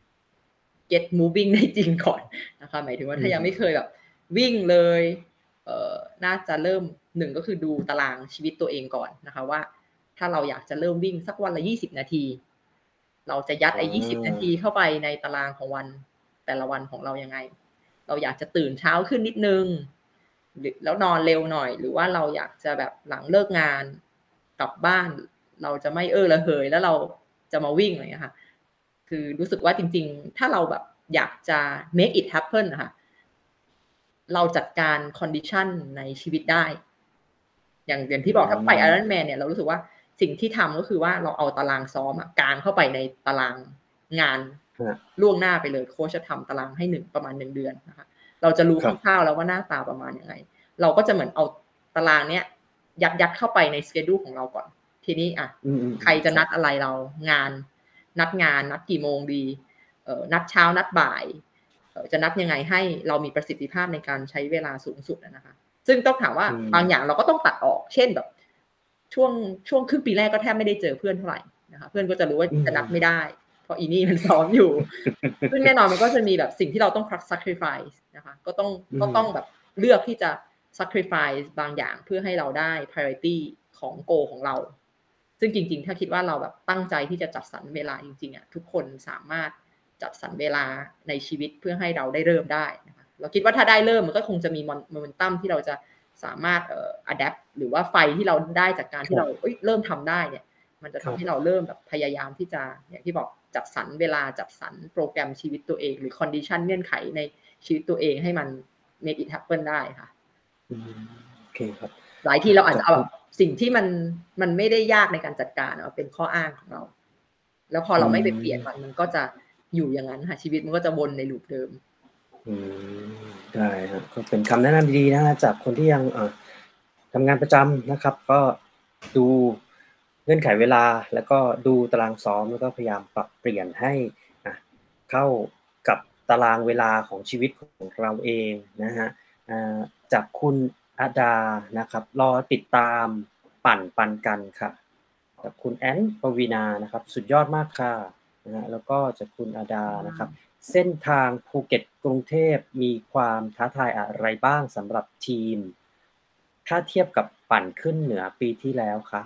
get moving ได้จริงก่อนนะคะหมายถึงว่าถ้ายังไม่เคยแบบวิ่งเลยเอ่อน่าจะเริ่มหนึ่งก็คือดูตารางชีวิตตัวเองก่อนนะคะว่าถ้าเราอยากจะเริ่มวิ่งสักวันละยี่สิบนาทีเราจะยัดไอ้ยี่สิบนาทีเข้าไปในตารางของวันแต่ละวันของเรายังไงเราอยากจะตื่นเช้าขึ้นนิดนึงแล้วนอนเร็วหน่อยหรือว่าเราอยากจะแบบหลังเลิกงานกลับบ้านเราจะไม่เออระเหยแล้วเราจะมาวิ่งอะไรอย่างเงี้ยค่ะคือรู้สึกว่าจริงๆถ้าเราแบบอยากจะ make it happen นะคะเราจัดการ condition ในชีวิตได้อย่างอย่างที่บอกถ้าไป Ironman เนี่ยเรารู้สึกว่าสิ่งที่ทำก็คือว่าเราเอาตารางซ้อมกางเข้าไปในตารางงานล่วงหน้าไปเลยโค้ชจะทำตารางให้หนึ่งประมาณหนึ่งเดือนนะคะเราจะรู้คร่าวๆแล้วว่าหน้าตาประมาณยังไงเราก็จะเหมือนเอาตารางเนี้ยยัดยัดเข้าไปใน schedule ของเราก่อนทีนี้อ่ะใครจะนัดอะไรเรางานนัดงานนัดกี่โมงดีเอ่อนัดเช้านัดบ่ายเอ่อจะนัดยังไงให้เรามีประสิทธิภาพในการใช้เวลาสูงสุดนะคะซึ่งต้องถามว่าบางอย่างเราก็ต้องตัดออกเช่นแบบช่วงช่วงครึ่งปีแรกก็แทบไม่ได้เจอเพื่อนเท่าไหร่นะคะเพื่อนก็จะรู้ว่าจะนัดไม่ได้เพราะอีนี่มันซ้อมอยู่ซึ่งแน่นอนมันก็จะมีแบบสิ่งที่เราต้อง sacrifice นะคะก็ต้องก็ต้องแบบเลือกที่จะ sacrifice บางอย่างเพื่อให้เราได้ priority ของ goal ของเราซึ่งจริงๆถ้าคิดว่าเราแบบตั้งใจที่จะจัดสรรเวลาจริงๆอ่ะทุกคนสามารถจัดสรรเวลาในชีวิตเพื่อให้เราได้เริ่มได้นะคะเราคิดว่าถ้าได้เริ่มมันก็คงจะมี momentum ที่เราจะสามารถเอ่อ adapt หรือว่าไฟที่เราได้จากการที่เราเอ้ยเริ่มทำได้เนี่ยมันจะทำให้เราเริ่มแบบพยายามที่จะอย่างที่บอกจัดสรรเวลาจัดสรรโปรแกรมชีวิตตัวเองหรือ condition เงื่อนไขในชีวิตตัวเองให้มัน make it happen ได้ค่ะโอเคครับหลายทีเราอาจจะเอาแบบสิ่งที่มันมันไม่ได้ยากในการจัดการเอาเป็นข้ออ้างของเราแล้วพอเราไม่ไปเปลี่ยนมันมันก็จะอยู่อย่างนั้นค่ะชีวิตมันก็จะวนในลูปเดิมอืมได้ครับก็เป็นคำแนะนำดีๆนะจากคนที่ยังทำงานประจำนะครับก็ดูเงื่อนไขเวลาแล้วก็ดูตารางซ้อมแล้วก็พยายามปรับเปลี่ยนให้เข้ากับตารางเวลาของชีวิตของเราเองนะฮะจากคุณอาดานะครับรอติดตามปั่นปันกันค่ะจากคุณแอนปวีนานะครับสุดยอดมากค่ะนะฮะแล้วก็จากคุณอาดานะครับเส้นทางภูเก็ตกรุงเทพมีความท้าทายอะไรบ้างสำหรับทีมถ้าเทียบกับปั่นขึ้นเหนือปีที่แล้วคะ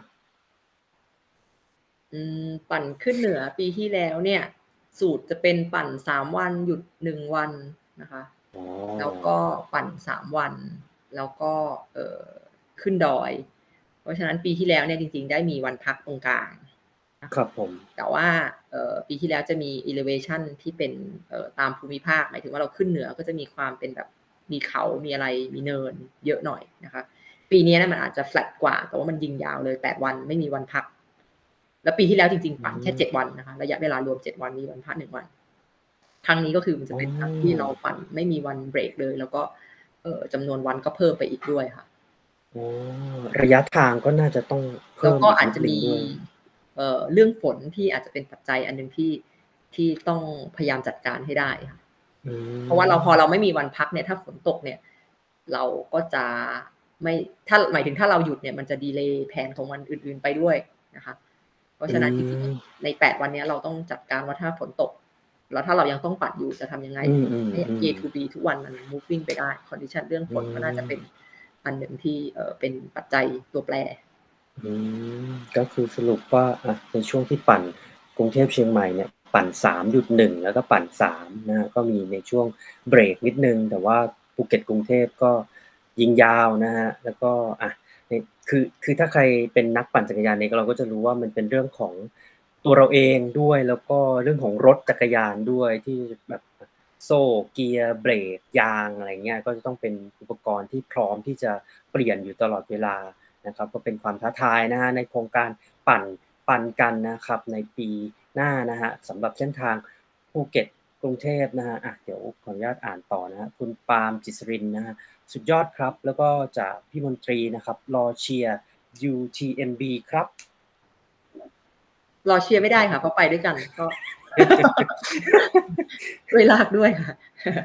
อืมปั่นขึ้นเหนือปีที่แล้วเนี่ยสูตรจะเป็นปั่นสามวันหยุดหนึ่งวันนะคะแล้วก็ปั่นสามวันแล้วก็เอ่อขึ้นดอยเพราะฉะนั้นปีที่แล้วเนี่ยจริงๆได้มีวันพักตรงกลางครับผมแต่ว่าเอ่อปีที่แล้วจะมี elevation ที่เป็นเอ่อตามภูมิภาคหมายถึงว่าเราขึ้นเหนือก็จะมีความเป็นแบบมีเขามีอะไรมีเนินเยอะหน่อยนะคะปีนี้นะมันอาจจะ flat กว่าแต่ว่ามันยิงยาวเลยแปดวันไม่มีวันพักแล้วปีที่แล้วจริงๆปั่นแค่เจ็ดวันนะคะระยะเวลารวมเจ็ดวันมีวันพักหนึ่งวันครั้งนี้ก็คือมันจะเป็นครั้งที่เราปั่นไม่มีวันเบรกเลยแล้วก็เอ่อจำนวนวันก็เพิ่มไปอีกด้วยค่ะระยะทางก็น่าจะต้องเพิ่มแล้วก็อาจจะมีเอ่อเรื่องฝนที่อาจจะเป็นปัจจัยอันนึงที่ที่ต้องพยายามจัดการให้ได้ค่ะเพราะว่าเราพอเราไม่มีวันพักเนี่ยถ้าฝนตกเนี่ยเราก็จะไม่ถ้าหมายถึงถ้าเราหยุดเนี่ยมันจะดีเลย์แผนของวันอื่นๆไปด้วยนะคะเพราะฉะนั้นจริงๆในแปดวันนี้เราต้องจัดการว่าถ้าฝนตกแล้วถ้าเรายังต้องปั่นอยู่จะทำยังไงให้ A to B ทุกวันมัน moving ไปได้ condition เรื่องฝนก็น่าจะเป็นอันหนึ่งที่เอ่อเป็นปัจจัยตัวแปรก็คือสรุปว่าในช่วงที่ปั่นกรุงเทพเชียงใหม่เนี่ยปั่น สามจุดหนึ่ง แล้วก็ปั่นสามนะก็มีในช่วงเบรกนิดนึงแต่ว่าภูเก็ตกรุงเทพก็ยิงยาวนะฮะแล้วก็อ่ะคือคือถ้าใครเป็นนักปั่นจักรยานเนี่ยเราก็จะรู้ว่ามันเป็นเรื่องของตัวเราเองด้วยแล้วก็เรื่องของรถจักรยานด้วยที่แบบโซ่เกียร์เบรกยางอะไรเงี้ยก็จะต้องเป็นอุปกรณ์ที่พร้อมที่จะเปลี่ยนอยู่ตลอดเวลานะครับก็เป็นความท้าทายนะฮะในโครงการปั่นปั่นกันนะครับในปีหน้านะฮะสำหรับเส้นทางภูเก็ตกรุงเทพนะฮะอ่ะเดี๋ยวขออนุญาตอ่านต่อนะฮะคุณปาล์มจิตรรินนะฮะสุดยอดครับแล้วก็จากพี่มนตรีนะครับรอเชียร์ ยู ที เอ็ม บี ครับรอเชียร์ไม่ได้ค่ะเพราะไปด้วยกันก็ ด้วยลากด้วยค่ะ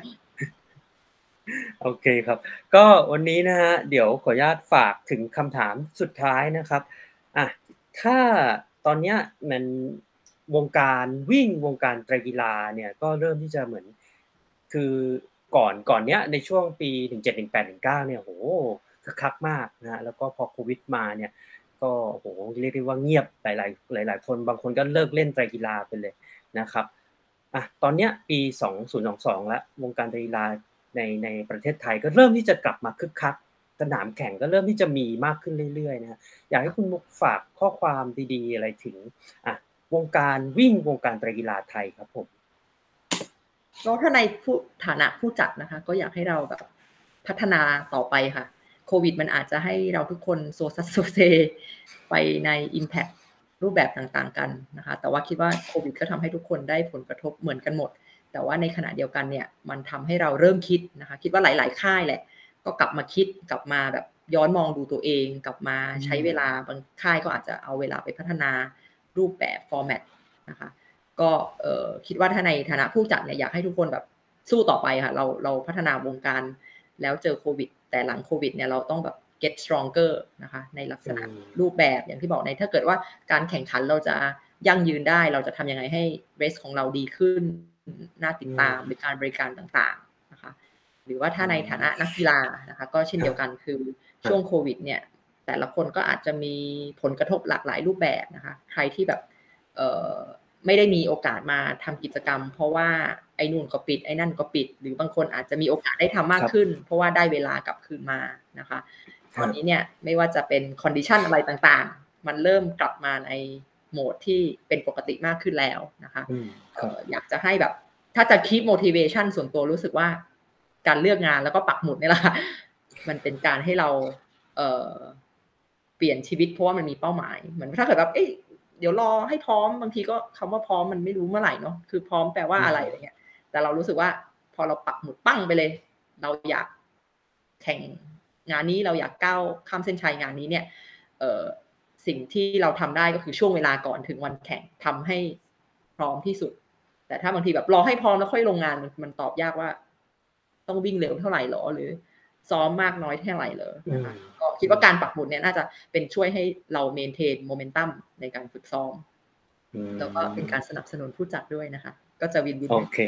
โอเคครับก็วันนี้นะฮะเดี๋ยวขออนุญาตฝากถึงคำถามสุดท้ายนะครับอ่ะถ้าตอนเนี้ยมันวงการวิ่งวงการไตรกีฬาเนี่ยก็เริ่มที่จะเหมือนคือก่อนก่อนเนี้ยในช่วงปีหนึ่งเจ็ด หนึ่งแปด หนึ่งเก้าเนี่ยโหคึกคักมากนะฮะแล้วก็พอโควิดมาเนี่ยก็โหเรียกได้ว่าเงียบหลายๆหลายๆคนบางคนก็เลิกเล่นไตรกีฬาไปเลยนะครับอ่ะตอนเนี้ยปีสองพันยี่สิบสองแล้ววงการไตรกีฬาในในประเทศไทยก็เริ่มที่จะกลับมาคึกคักสนามแข่งก็เริ่มที่จะมีมากขึ้นเรื่อยๆนะฮะอยากให้คุณมุกฝากข้อความดีๆอะไรถึงอ่ะวงการวิ่งวงการไตรกีฬาไทยครับผมก็ถ้าในผู้ฐานะผู้จัดนะคะก็อยากให้เราแบบพัฒนาต่อไปค่ะโควิดมันอาจจะให้เราทุกคนโซซัสโซเซไปใน impact รูปแบบต่างๆกันนะคะแต่ว่าคิดว่าโควิดก็ทำให้ทุกคนได้ผลกระทบเหมือนกันหมดแต่ว่าในขณะเดียวกันเนี่ยมันทำให้เราเริ่มคิดนะคะคิดว่าหลายๆค่ายแหละก็กลับมาคิดกลับมาแบบย้อนมองดูตัวเองกลับมาใช้เวลาบางค่ายก็อาจจะเอาเวลาไปพัฒนารูปแบบฟอร์แมตนะคะก็เอ่อคิดว่าถ้าในฐานะผู้จัดเนี่ยอยากให้ทุกคนแบบสู้ต่อไปค่ะเราเราพัฒนาวงการแล้วเจอโควิดแต่หลังโควิดเนี่ยเราต้องแบบ get stronger นะคะในลักษณะรูปแบบอย่างที่บอกในถ้าเกิดว่าการแข่งขันเราจะยั่งยืนได้เราจะทำยังไงให้เรสของเราดีขึ้นน่าติดตามหรือการบริการต่างๆนะคะหรือว่าถ้าในฐานะนักกีฬานะคะก็เช่นเดียวกันคือช่วงโควิดเนี่ยแต่ละคนก็อาจจะมีผลกระทบหลากหลายรูปแบบนะคะใครที่แบบเอ่อไม่ได้มีโอกาสมาทำกิจกรรมเพราะว่าไอ้นู่นก็ปิดไอ้นั่นก็ปิดหรือบางคนอาจจะมีโอกาสได้ทำมากขึ้นเพราะว่าได้เวลากลับคืนมานะคะตอนนี้เนี่ยไม่ว่าจะเป็นคอนดิชันอะไรต่างๆมันเริ่มกลับมาในโหมดที่เป็นปกติมากขึ้นแล้วนะคะอยากจะให้แบบถ้าจะ keep motivation ส่วนตัวรู้สึกว่าการเลือกงานแล้วก็ปักหมุดนี่แหละมันเป็นการให้เราเอ่อเปลี่ยนชีวิตเพราะว่ามันมีเป้าหมายเหมือนถ้าเกิดแบบเอ๊ะเดี๋ยวรอให้พร้อมบางทีก็คำว่าพร้อมมันไม่รู้เมื่อไหร่เนาะคือพร้อมแปลว่าอะไรอะไรเงี้ยแต่เรารู้สึกว่าพอเราปักหมุดปั้งไปเลยเราอยากแข่งงานนี้เราอยากก้าวข้ามเส้นชัยงานนี้เนี่ยเอ่อสิ่งที่เราทำได้ก็คือช่วงเวลาก่อนถึงวันแข่งทำให้พร้อมที่สุดแต่ถ้าบางทีแบบรอให้พร้อมแล้วค่อยลงงานมันมันตอบยากว่าต้องวิ่งเร็วเท่าไหร่หรอหรือซ้อมมากน้อยเท่าไหร่เลยนะคะก็คิดว่าการปักหมุดเนี่ยน่าจะเป็นช่วยให้เราเมนเทนโมเมนตัมในการฝึกซ้อมแล้วก็เป็นการสนับสนุนผู้จัดด้วยนะคะก็จะวินวินโอเค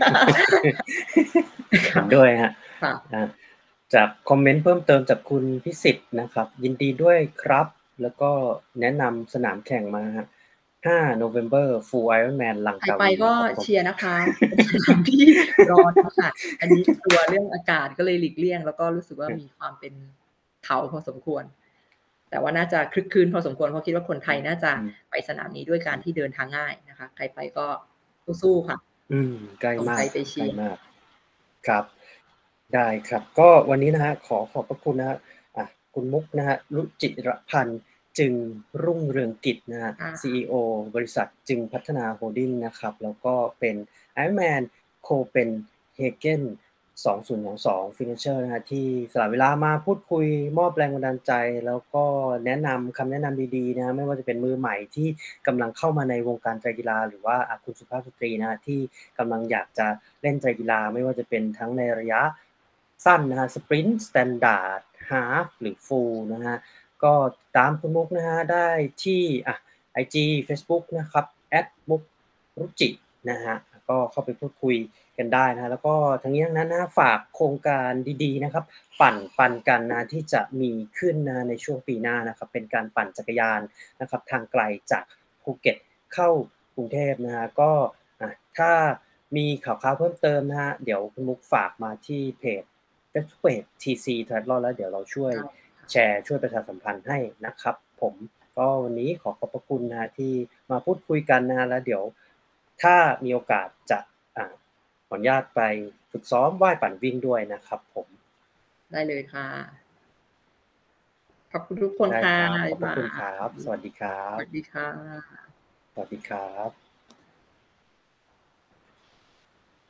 ด้วยฮะจากคอมเมนต์เพิ่มเติมจากคุณพิสิทธิ์นะครับยินดีด้วยครับแล้วก็แนะนำสนามแข่งมาฮะห้า November Full Ironman ลังกาวีไปก็เชียร์นะคะสนามที่ร้อนค่ะอันนี้ตัวเรื่องอากาศก็เลยหลีกเลี่ยงแล้วก็รู้สึกว่ามีความเป็นเขาพอสมควรแต่ว่าน่าจะคลึกคลื้นพอสมควรเพราะคิดว่าคนไทยน่าจะไปสนามนี้ด้วยการที่เดินทางง่ายนะคะใครไปก็สู้ๆค่ะอืมใกล้มากใกล้มากครับได้ครับก็วันนี้นะฮะขอขอบพระคุณนะฮะอ่ะคุณมุกนะฮะรุจิรพันธ์จึงรุ่งเรืองกิจนะฮะ ซี อี โอ บริษัทจึงพัฒนาโฮลดิ้งนะครับแล้วก็เป็น Ironman Copenhagen สองพันยี่สิบสอง Finisher นะฮะที่สละเวลามาพูดคุยมอบแรงบันดาลใจแล้วก็แนะนำคำแนะนำดีๆนะไม่ว่าจะเป็นมือใหม่ที่กำลังเข้ามาในวงการไตรกีฬาหรือว่าคุณสุภาพสตรีนะที่กำลังอยากจะเล่นไตรกีฬาไม่ว่าจะเป็นทั้งในระยะสั้นนะฮะ Sprint Standard Half หรือ Full นะฮะก็ตามคุณมุกนะฮะได้ที่อ่ะ ไอ จี Facebook นะครับ แอท มุกรุจินะฮะก็เข้าไปพูดคุยกันได้นะแล้วก็ทั้งนี้ทั้งนั้นนะฝากโครงการดีๆนะครับปั่นปั่นกันนะที่จะมีขึ้นนะในช่วงปีหน้านะครับเป็นการปั่นจักรยานนะครับทางไกลจากภูเก็ตเข้ากรุงเทพนะฮะก็อ่ะถ้ามีข่าวๆเพิ่มเติมนะฮะเดี๋ยวคุณมุกฝากมาที่เพจเพจ ที ซี Triathlon แล้วเดี๋ยวเราช่วยแชร์ช่วยประชาสัมพันธ์ให้นะครับผมก็วันนี้ขอขอบพระคุณนะที่มาพูดคุยกันนะแล้วเดี๋ยวถ้ามีโอกาสจะอ่าขออนุญาตไปฝึกซ้อมว่ายปั่นวิ่งด้วยนะครับผมได้เลยค่ะขอบคุณทุกคนค่ะขอบคุณครับสวัสดีครับสวัสดีค่ะสวัสดีครับ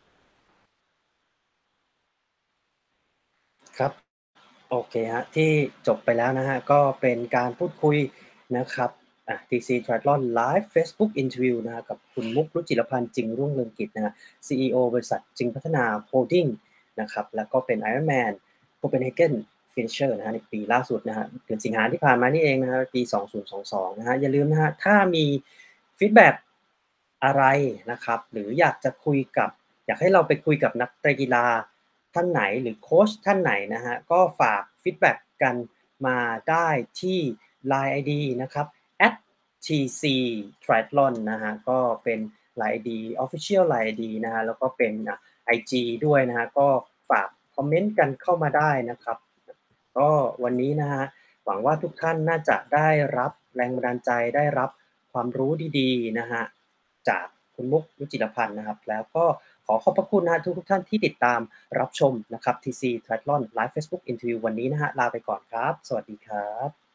ครับโอเคฮะที่จบไปแล้วนะฮะก็เป็นการพูดคุยนะครับอ่า ที ซี Triathlon Live Facebook Interview นะฮะกับคุณมุกรุจิรพันธ์จึงรุ่งเรืองกิจนะฮะ ซี อี โอ บริษัทจึงพัฒนาโฮลดิ้งนะครับแล้วก็เป็น Ironman Copenhagen Finisher นะฮะในปีล่าสุดนะฮะเดือนสิงหาที่ผ่านมานี่เองนะฮะปีสองพันยี่สิบสองนะฮะอย่าลืมนะฮะถ้ามีฟีดแบ็กอะไรนะครับหรืออยากจะคุยกับอยากให้เราไปคุยกับนักกีฬาท่านไหนหรือโค้ชท่านไหนนะฮะก็ฝากฟีดแบ็กกันมาได้ที่ ไลน์ ไอ ดี นะครับ แอท ที ซี Triathlon นะฮะก็เป็น ไลน์ ไอ ดี Official ไลน์ ไอ ดี นะฮะแล้วก็เป็นอ่า ไอ จี ด้วยนะฮะก็ฝากคอมเมนต์กันเข้ามาได้นะครับก็วันนี้นะฮะหวังว่าทุกท่านน่าจะได้รับแรงบันดาลใจได้รับความรู้ดีๆนะฮะจากคุณมุกรุจิรพันธ์นะครับแล้วก็ขอขอบพระคุณนะฮะทุกๆท่านที่ติดตามรับชมนะครับ ที ซี Triathlon Live Facebook Interview วันนี้นะฮะลาไปก่อนครับสวัสดีครับ